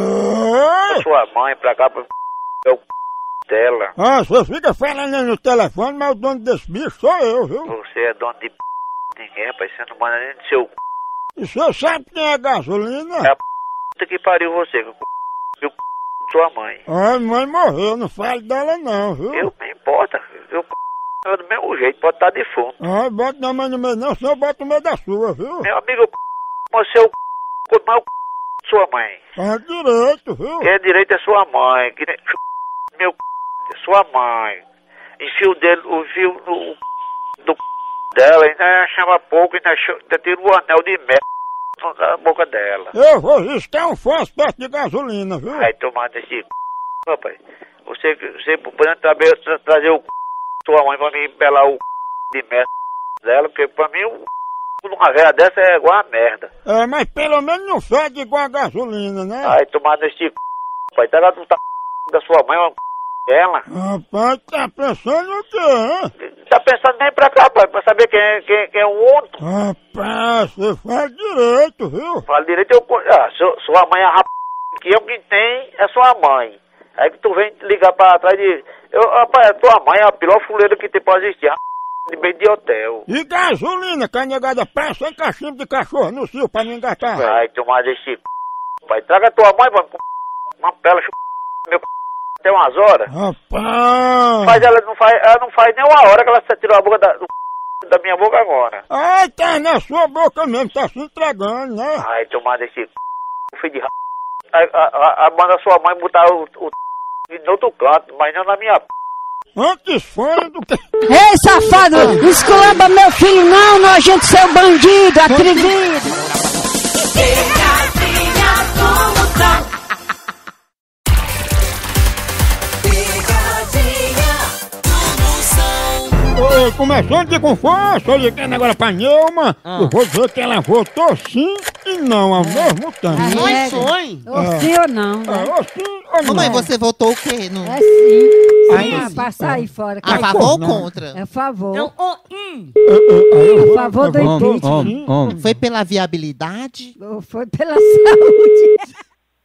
Speaker 1: É.
Speaker 18: Da sua mãe pra cá, pra... é o c... dela.
Speaker 1: Ah, você fica falando aí no telefone, mas o dono desse bicho sou eu, viu?
Speaker 18: Você é dono de p... ninguém, rapaz. Você não manda nem do seu c...
Speaker 1: E você sabe quem é gasolina?
Speaker 18: É a p... que pariu você, meu c... meu c... sua mãe.
Speaker 1: Ai, mãe morreu, não fale dela não, viu?
Speaker 18: Eu não importa, eu c... ela do mesmo jeito, pode estar defunto.
Speaker 1: Ai, bota na mãe no meio não, senão eu boto no meio da sua, viu?
Speaker 18: Meu amigo, eu c... você é o c... quanto mais o c... sua mãe.
Speaker 1: É direito, viu?
Speaker 18: Quem é direito é sua mãe, que nem... meu c... é sua mãe. Enfio o dedo, o fio no... do c... dela, ainda chama pouco, ainda, ch... ainda tira o anel de merda na boca dela.
Speaker 1: Eu vou riscar um fósforo perto de gasolina, viu?
Speaker 18: Vai tomar desse c... rapaz. Você, você podendo trazer, tra trazer o c... sua mãe pra mim pelar o c... de merda dela, porque pra mim o c... de uma velha dessa é igual a merda.
Speaker 1: É, mas pelo menos não fede igual a gasolina, né?
Speaker 18: Vai tomar desse c... rapaz. Tá lá do tá da sua mãe, uma ela.
Speaker 1: Rapaz, tá pensando o quê, hein?
Speaker 18: Tá pensando nem pra cá, pai, pra saber quem é, quem, quem é o outro.
Speaker 1: Rapaz, você faz direito, viu?
Speaker 18: Fala direito, eu... Ah, sua, sua mãe é a rap... que eu que tem é sua mãe. Aí que tu vem ligar pra trás de... Eu, rapaz, tua mãe é a pior fuleira que tem pra existir. A de meio de hotel.
Speaker 1: E gasolina, que a negada passa em cachimbo de cachorro no cio pra não engatar.
Speaker 18: Vai tomar desse c... pai. Traga tua mãe, mano, uma pela ch... meu c... tem umas horas.
Speaker 1: Rapaz!
Speaker 18: Mas ela não faz, ela não faz nem uma hora que ela tirou a boca da, do, da minha boca agora.
Speaker 1: Ai, tá na sua boca mesmo, tá se entregando, né?
Speaker 18: Ai, tomar desse c... filho de r... A, a, a, a manda sua mãe botar o, o no outro canto, mas não na minha p...
Speaker 1: Antes fora do que...
Speaker 3: Ei, safado! Esculamba meu filho não, nojento seu bandido, atrevido!
Speaker 8: Pegadinha do Moção. Pegadinha do Moção.
Speaker 1: Oi, começando de com força, eu ligando agora pra Neuma.
Speaker 12: Ah.
Speaker 1: Eu vou dizer que ela votou sim e não ao mesmo tempo.
Speaker 6: Mas foi?
Speaker 3: Ou sim ou não, né?
Speaker 1: É, ou sim ou não.
Speaker 6: Mamãe, você votou o quê? No...
Speaker 3: É sim.
Speaker 6: Aí
Speaker 3: Ah,
Speaker 6: sim.
Speaker 3: passar aí fora.
Speaker 6: A
Speaker 3: que-
Speaker 6: favor ou
Speaker 1: não.
Speaker 6: contra?
Speaker 3: É a favor.
Speaker 6: Não, oh, hum.
Speaker 3: A favor do impeachment.
Speaker 6: Foi pela viabilidade?
Speaker 3: Ou foi pela saúde?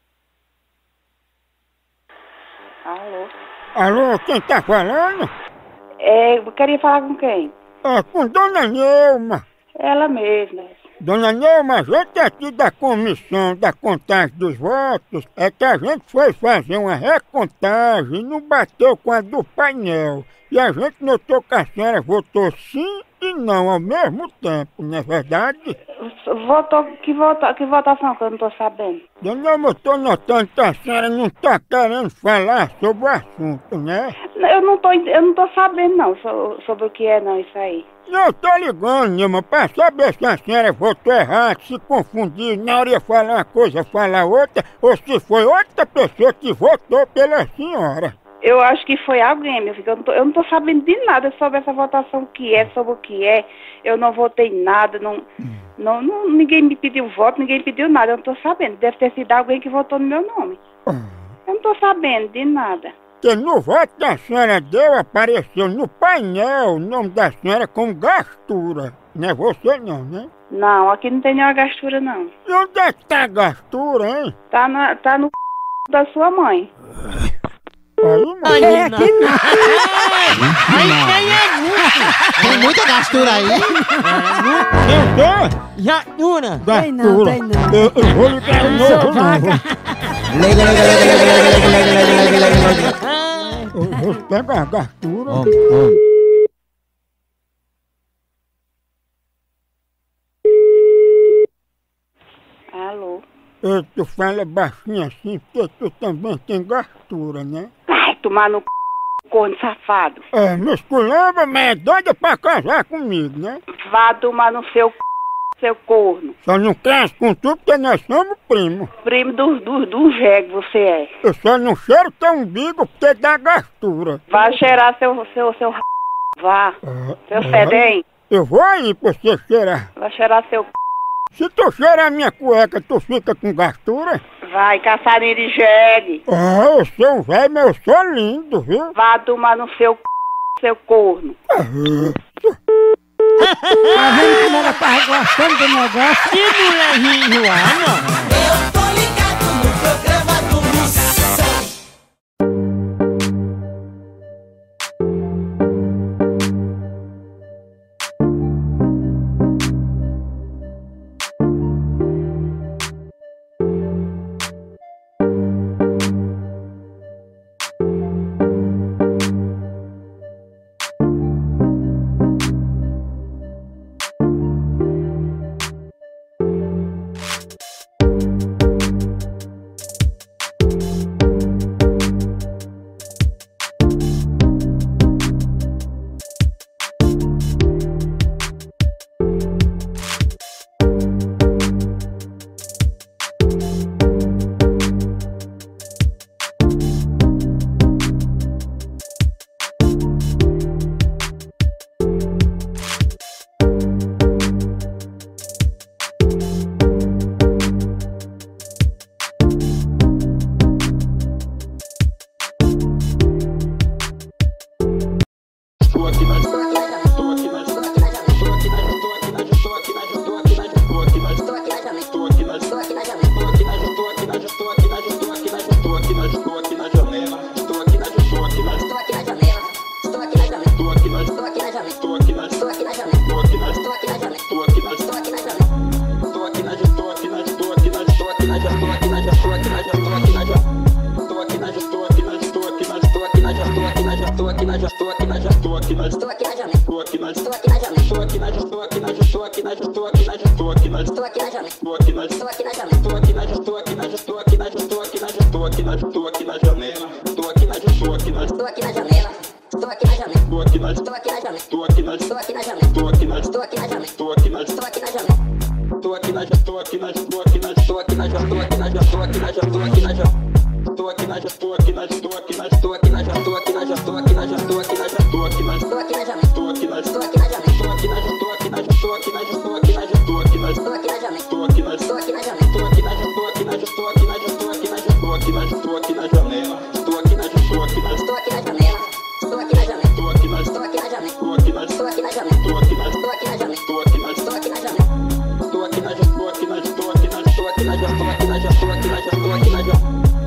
Speaker 15: Alô?
Speaker 1: Alô, quem tá falando?
Speaker 15: É, eu queria falar com quem?
Speaker 1: É com Dona Neuma.
Speaker 15: Ela mesma.
Speaker 1: Dona Neuma, a gente aqui da comissão da contagem dos votos é que a gente foi fazer uma recontagem e não bateu com a do painel. E a gente notou que a senhora votou sim e não ao mesmo tempo, não é verdade?
Speaker 15: Votou, que, vota, que votação que eu não tô sabendo?
Speaker 1: Dona Neuma, eu tô notando que a senhora não tá querendo falar sobre o assunto, né?
Speaker 15: Eu não tô, eu não tô sabendo não so- sobre o que é não isso aí.
Speaker 1: Não, eu tô ligando, Neuma, pra saber se a senhora votou errado, se confundiu, na hora de falar uma coisa, falar outra, ou se foi outra pessoa que votou pela senhora.
Speaker 15: Eu acho que foi alguém, meu filho. Eu não tô, eu não tô sabendo de nada sobre essa votação que é, sobre o que é. Eu não votei nada, não, não, não, ninguém me pediu voto, ninguém pediu nada. Eu não tô sabendo. Deve ter sido alguém que votou no meu nome. Eu não tô sabendo de nada.
Speaker 1: Porque no voto que a senhora deu, apareceu no painel o nome da senhora como gastura. Não é você não, né?
Speaker 15: Não, aqui não tem nenhuma gastura, não.
Speaker 1: E onde é que tá a gastura, hein?
Speaker 15: Tá, na, tá no c... da sua mãe.
Speaker 1: Aí, mano.
Speaker 3: É aqui não.
Speaker 6: Tem muita gastura aí?
Speaker 1: Tem o quê?
Speaker 12: Gastura.
Speaker 3: Tem não, tem não.
Speaker 1: Eu, eu vou ligar o novo, não. Eu vou pegar a gastura.
Speaker 15: Alô?
Speaker 1: Eu, tu fala baixinho assim, porque tu também tem gastura, né?
Speaker 15: Ai, tomar no c... corno safado.
Speaker 1: É, me esculamba, mas é doida pra casar comigo, né?
Speaker 15: Vá tomar no seu c... seu corno.
Speaker 1: Só não caso com tu porque nós somos primos.
Speaker 15: Primo do, do, do jegue você é.
Speaker 1: Eu só não cheiro teu umbigo porque dá gastura.
Speaker 15: Vá cheirar seu, seu, seu r... Vá. Seu fedem.
Speaker 1: Eu vou aí pra você cheirar.
Speaker 15: Vai cheirar seu c...
Speaker 1: Se tu cheirar minha cueca, tu fica com gastura?
Speaker 15: Vai, caçarinho de jegue.
Speaker 1: Ah, eu sou um velho, mas eu sou lindo, viu?
Speaker 15: Vá tomar no seu c... seu corno.
Speaker 3: Tá vendo como ela tava gostando do negócio?
Speaker 2: Que mulherzinha enjoada!
Speaker 8: Eu tô ligado no programa do Moção. Estou aqui na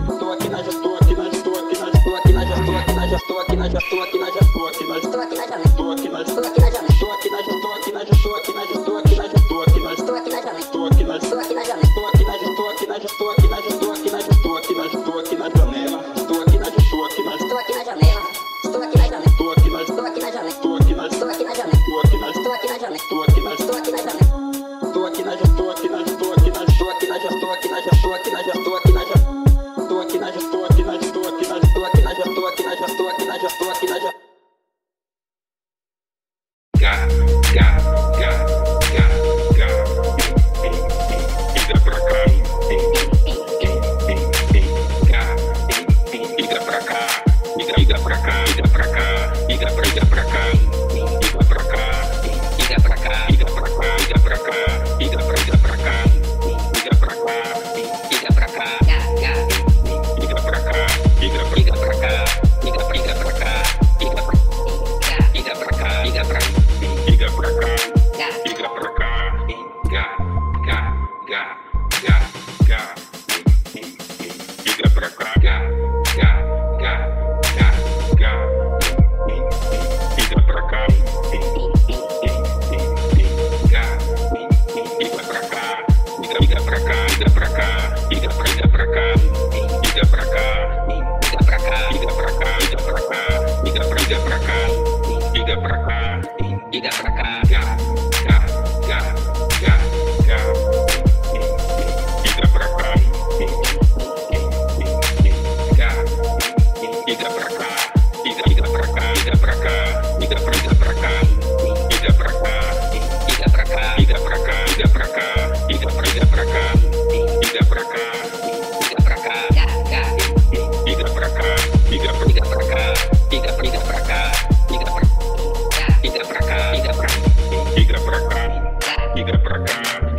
Speaker 8: Moção.